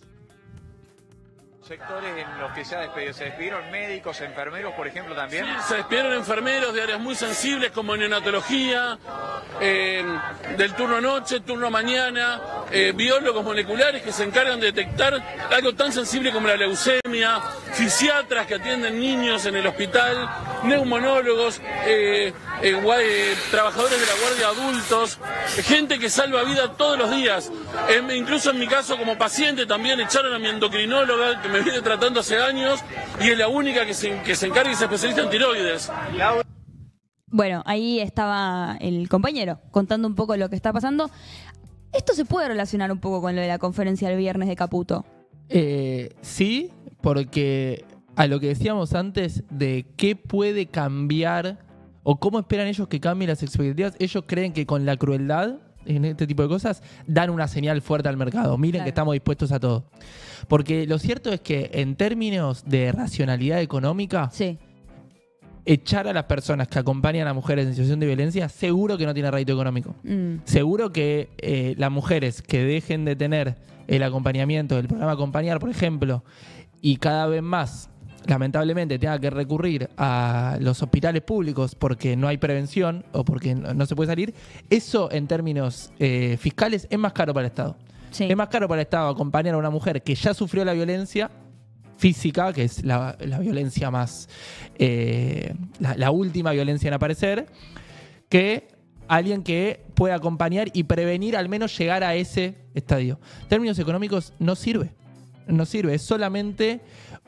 S13: Sectores en los que se ha despedido. ¿Se despidieron médicos, enfermeros, por ejemplo, también?
S14: Sí, se despidieron enfermeros de áreas muy sensibles como neonatología, eh, del turno noche, turno mañana, eh, biólogos moleculares que se encargan de detectar algo tan sensible como la leucemia, fisiatras que atienden niños en el hospital, neumonólogos, eh, eh, eh, trabajadores de la guardia adultos, gente que salva vida todos los días. Eh, incluso en mi caso como paciente también echaron a mi endocrinóloga, que me viene tratando hace años y es la única que se, que se encarga y se especializa en tiroides.
S1: Bueno, ahí estaba el compañero contando un poco lo que está pasando. Esto se puede relacionar un poco con lo de la conferencia del viernes de Caputo.
S3: Eh, sí, porque a lo que decíamos antes de qué puede cambiar o cómo esperan ellos que cambien las expectativas, ellos creen que con la crueldad en este tipo de cosas, dan una señal fuerte al mercado. Miren claro. que estamos dispuestos a todo. Porque lo cierto es que en términos de racionalidad económica,
S1: sí.
S3: echar a las personas que acompañan a mujeres en situación de violencia, seguro que no tiene rédito económico.
S1: Mm.
S3: Seguro que eh, las mujeres que dejen de tener el acompañamiento del programa Acompañar, por ejemplo, y cada vez más, lamentablemente, tenga que recurrir a los hospitales públicos porque no hay prevención o porque no, no se puede salir, eso en términos eh, fiscales es más caro para el Estado.
S1: Sí.
S3: Es más caro para el Estado acompañar a una mujer que ya sufrió la violencia física, que es la, la violencia más, eh, la, la última violencia en aparecer, que alguien que pueda acompañar y prevenir al menos llegar a ese estadio. En términos económicos no sirve, no sirve, es solamente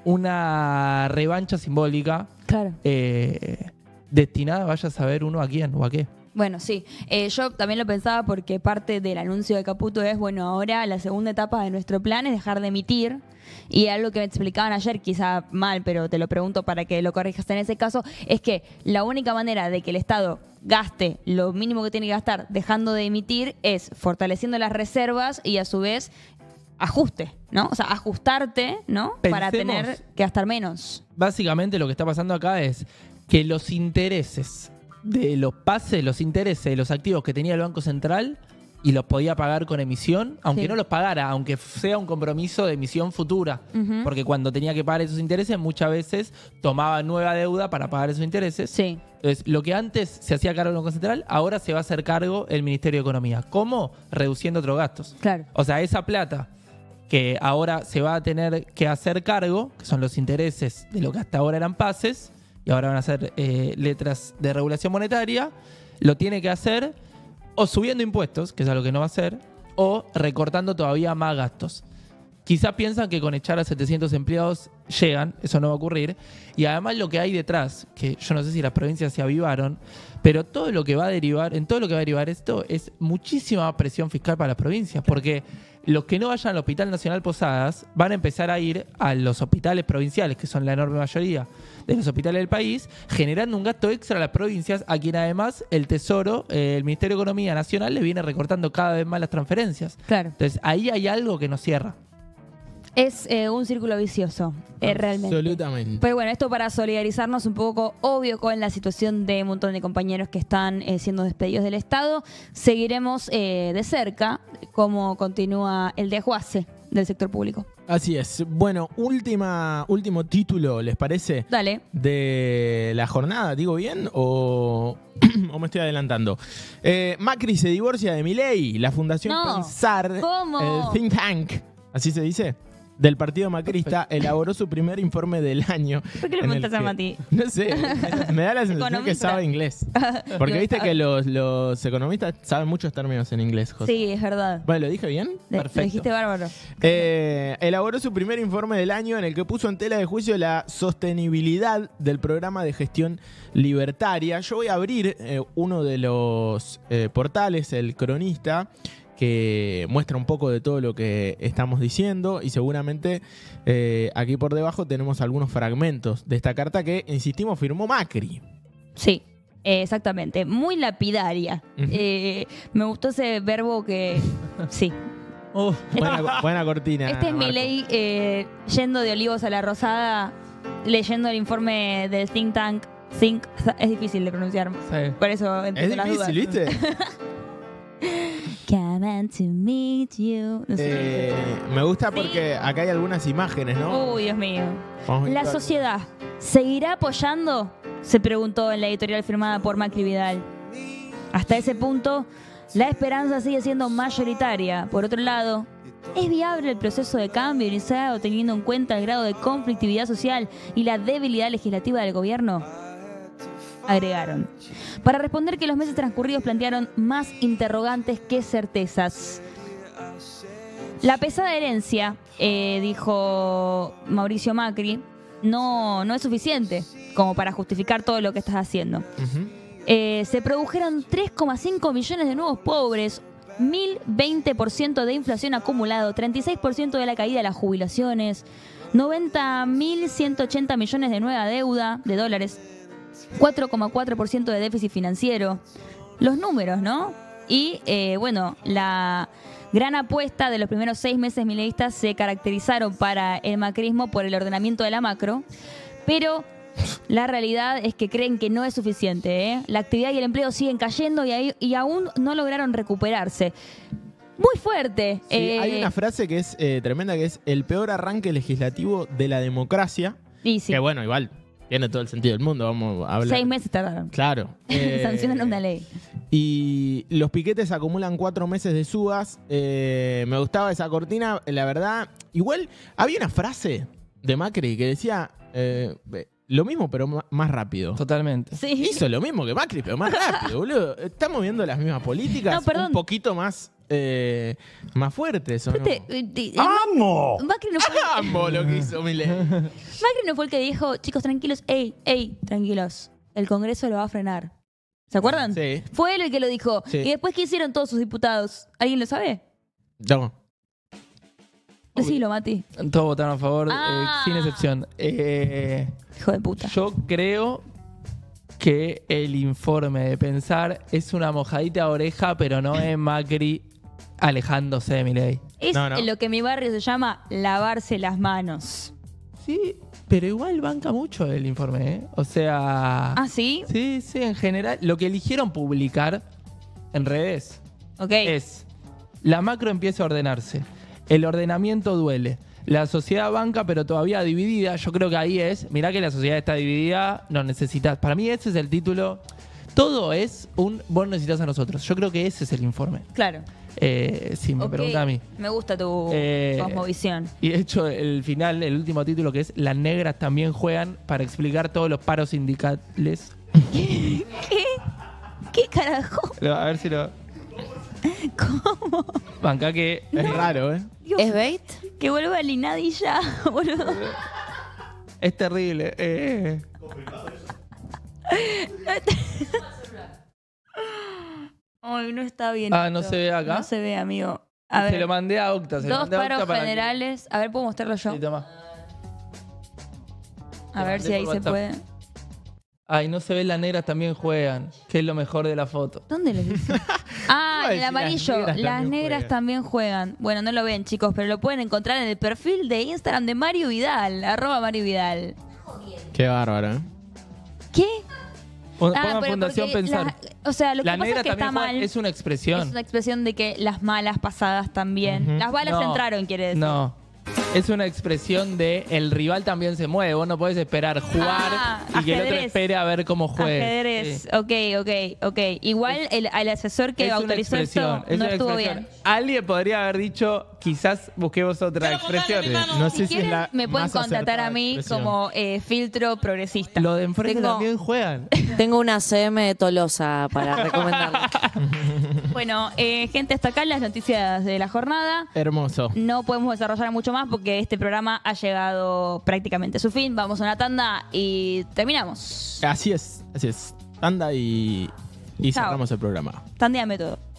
S3: una revancha simbólica
S1: Claro.
S3: eh, destinada, vaya a saber uno a quién o a qué.
S1: Bueno, sí. Eh, yo también lo pensaba porque parte del anuncio de Caputo es, bueno, ahora la segunda etapa de nuestro plan es dejar de emitir. Y algo que me explicaban ayer, quizá mal, pero te lo pregunto para que lo corrijas en ese caso, es que la única manera de que el Estado gaste lo mínimo que tiene que gastar dejando de emitir es fortaleciendo las reservas y a su vez ajuste, ¿no? O sea, ajustarte, ¿no? Para
S3: Pensemos-
S1: tener que gastar menos.
S3: Básicamente lo que está pasando acá es que los intereses de los pases, los intereses de los activos que tenía el Banco Central y los podía pagar con emisión, aunque
S1: Sí.
S3: no los pagara, aunque sea un compromiso de emisión futura.
S1: Ujú.
S3: Porque cuando tenía que pagar esos intereses, muchas veces tomaba nueva deuda para pagar esos intereses.
S1: Sí.
S3: Entonces, lo que antes se hacía cargo el Banco Central, ahora se va a hacer cargo el Ministerio de Economía. ¿Cómo? Reduciendo otros gastos.
S1: Claro.
S3: O sea, esa plata que ahora se va a tener que hacer cargo, que son los intereses de lo que hasta ahora eran pases, y ahora van a ser eh, letras de regulación monetaria, lo tiene que hacer o subiendo impuestos, que es algo que no va a hacer, o recortando todavía más gastos. Quizás piensan que con echar a setecientos empleados llegan, eso no va a ocurrir. Y además lo que hay detrás, que yo no sé si las provincias se avivaron, pero todo lo que va a derivar, en todo lo que va a derivar esto es muchísima presión fiscal para las provincias, porque los que no vayan al Hospital Nacional Posadas van a empezar a ir a los hospitales provinciales, que son la enorme mayoría de los hospitales del país, generando un gasto extra a las provincias, a quien además el Tesoro, eh, el Ministerio de Economía Nacional, le viene recortando cada vez más las transferencias.
S1: Claro.
S3: Entonces ahí hay algo que nos cierra.
S1: Es eh, un círculo vicioso, eh, realmente.
S2: Absolutamente.
S1: Pero bueno, esto para solidarizarnos un poco, obvio, con la situación de un montón de compañeros que están eh, siendo despedidos del Estado. Seguiremos eh, de cerca cómo continúa el desguace del sector público.
S2: Así es. Bueno, última, último título, ¿les parece?
S1: Dale.
S2: De la jornada, ¿digo bien? ¿O, o me estoy adelantando? Eh, Macri se divorcia de Milei. La Fundación
S1: No.
S2: Pensar,
S1: ¿Cómo?
S2: el think tank, ¿así se dice? Del partido macrista, elaboró su primer informe del año.
S1: ¿Por qué le
S2: en el
S1: preguntas a
S2: que-
S1: Mati?
S2: No sé, me, me da la sensación que
S1: Economista.
S2: sabe inglés. Porque viste que los, los economistas saben muchos términos en inglés, José.
S1: Sí, es verdad.
S2: Bueno, ¿lo dije bien?
S1: De- Lo dijiste bárbaro.
S2: Eh, elaboró su primer informe del año en el que puso en tela de juicio la sostenibilidad del programa de gestión libertaria. Yo voy a abrir eh, uno de los eh, portales, El Cronista, que muestra un poco de todo lo que estamos diciendo y seguramente eh, aquí por debajo tenemos algunos fragmentos de esta carta que, insistimos, firmó Macri.
S1: Sí, eh, exactamente. Muy lapidaria.
S2: Ujú.
S1: Eh, me gustó ese verbo que... Sí.
S2: Buena, buena cortina.
S1: Este es
S2: Marco.
S1: Milei eh, yendo de Olivos a la Rosada, leyendo el informe del think tank. Think, es difícil de pronunciar. Por eso
S2: Es
S1: entiendo las dudas.
S2: difícil, ¿viste?
S1: Come on to meet you. No sé.
S2: Eh, me gusta porque acá hay algunas imágenes, ¿no?
S1: Uy, Dios mío.
S2: Vamos a
S1: ¿La
S2: ver.
S1: sociedad seguirá apoyando? Se preguntó en la editorial firmada por Macri Vidal. Hasta ese punto, la esperanza sigue siendo mayoritaria. Por otro lado, ¿es viable el proceso de cambio iniciado teniendo en cuenta el grado de conflictividad social y la debilidad legislativa del gobierno? Agregaron. Para responder que los meses transcurridos plantearon más interrogantes que certezas. La pesada herencia, eh, dijo Mauricio Macri, no, no es suficiente como para justificar todo lo que estás haciendo.
S2: Ujú.
S1: Eh, se produjeron tres coma cinco millones de nuevos pobres, mil veinte por ciento de inflación acumulado, treinta y seis por ciento de la caída de las jubilaciones, noventa mil ciento ochenta millones de nueva deuda de dólares, cuatro coma cuatro por ciento de déficit financiero. Los números, ¿no? Y, eh, bueno, la gran apuesta de los primeros seis meses mileístas se caracterizaron para el macrismo por el ordenamiento de la macro, pero La realidad es que creen que no es suficiente, ¿eh? La actividad y el empleo siguen cayendo y, ahí, y aún no lograron recuperarse. Muy fuerte.
S2: Sí,
S1: eh,
S2: hay una frase que es eh, tremenda, que es el peor arranque legislativo de la democracia.
S1: Y sí.
S2: Que bueno, igual tiene todo el sentido del mundo, vamos a hablar.
S1: Seis meses tardaron.
S2: Claro. Eh,
S1: Sancionan una ley.
S2: Y los piquetes acumulan cuatro meses de subas. Eh, me gustaba esa cortina, la verdad. Igual había una frase de Macri que decía eh, lo mismo, pero m- más rápido.
S3: Totalmente.
S1: Sí.
S2: Hizo lo mismo que Macri, pero más rápido, boludo. Estamos viendo las mismas políticas,
S1: No, perdón.
S2: un poquito más, eh, más fuertes, ¿o no?
S1: Espérate, eh, eh,
S2: ¡Amo!
S1: Macri no fue,
S2: ¡Amo lo que hizo Milei!
S1: Macri no fue el que dijo, chicos, tranquilos, ey, ey, tranquilos. El Congreso lo va a frenar. ¿Se acuerdan?
S2: Sí.
S1: Fue él el que lo dijo.
S2: Sí.
S1: Y después, ¿qué hicieron todos sus diputados? ¿Alguien lo sabe?
S2: No.
S1: Decilo, Mati.
S3: Todos votaron a favor,
S1: Ah.
S3: eh, sin excepción. Eh,
S1: Hijo de puta.
S3: Yo creo que el informe de pensar es una mojadita de oreja, pero no es Macri alejándose de Milei.
S1: Es
S3: No, no.
S1: lo que en mi barrio se llama lavarse las manos.
S3: Sí, pero igual banca mucho el informe, ¿eh? O sea...
S1: ¿Ah, sí?
S3: Sí, sí, en general. Lo que eligieron publicar en redes
S1: Ok.
S3: es la macro empieza a ordenarse. El ordenamiento duele. La sociedad banca, pero todavía dividida. Yo creo que ahí es, mirá que la sociedad está dividida, no necesitas. Para mí ese es el título. Todo es un vos necesitas a nosotros. Yo creo que ese es el informe.
S1: Claro.
S3: Eh, si me
S1: Ok.
S3: pregunta a mí.
S1: Me gusta tu
S3: Eh,
S1: cosmovisión.
S3: Y de hecho, el final, el último título que es Las negras también juegan para explicar todos los paros sindicales.
S1: ¿Qué? ¿Qué carajo?
S3: Lo- A ver si lo.
S1: ¿Cómo?
S3: Banca que.
S2: Es raro, ¿eh?
S1: ¿Es bait? Que vuelva el Inadi ya, boludo.
S3: Es terrible. Eh.
S1: Ay, no está bien.
S3: Ah, ¿no
S1: esto.
S3: se ve acá?
S1: No se ve, amigo. A
S3: Se
S1: ver.
S3: lo mandé a Octa. Se lo
S1: Dos
S3: mandé a Octa
S1: paros
S3: para que-
S1: generales. A ver, ¿puedo mostrarlo yo?
S3: Sí, toma.
S1: A ver
S3: mandé
S1: si ahí
S3: por
S1: se
S3: WhatsApp.
S1: puede.
S3: Ay, no se ve, las negras también juegan. Que es lo mejor de la foto.
S1: ¿Dónde lo dice? Ah,
S3: Iba a
S1: el
S3: decir,
S1: amarillo.
S3: las
S1: Las
S3: negras
S1: negras,
S3: también
S1: también juegan. Bueno, no lo ven, chicos, pero lo pueden encontrar en el perfil de Instagram de Mario Vidal. Arroba Mario Vidal.
S2: Qué bárbaro, ¿eh?
S1: ¿Qué?
S3: Pon-
S1: Ah,
S3: Pongan
S1: pero
S3: Fundación
S1: porque
S3: Pensar.
S1: la- o sea, lo
S3: La
S1: que pasa
S3: negra
S1: es que está
S3: también juega-
S1: mal.
S3: es una expresión.
S1: Es una expresión de que las malas pasadas también.
S3: Ujú.
S1: Las balas
S3: No,
S1: entraron, quiere decir.
S3: No. Es una expresión de el rival también se mueve. Vos no podés esperar jugar
S1: Ah,
S3: y que el otro
S1: ajedrez.
S3: espere a ver cómo juegue.
S1: Ajedrez.
S3: Sí.
S1: Ok, ok, ok. Igual el, el asesor que
S3: Es una
S1: autorizó
S3: expresión,
S1: esto
S3: es
S1: no
S3: una
S1: estuvo
S3: expresión.
S1: bien.
S3: Alguien podría haber dicho, quizás busquemos otra expresión.
S2: No
S1: Si quieren, me pueden contratar a mí como eh, filtro progresista.
S3: Lo de enfrente
S15: Tengo-
S3: también juegan.
S15: Tengo una C M de Tolosa para recomendarle.
S1: Bueno, eh, gente, hasta acá las noticias de la jornada.
S2: Hermoso.
S1: No podemos desarrollar mucho más porque este programa ha llegado prácticamente a su fin. Vamos a una tanda y terminamos.
S2: Así es, así es. Anda y, y
S1: Chao.
S2: cerramos el programa.
S1: Tandeame todo.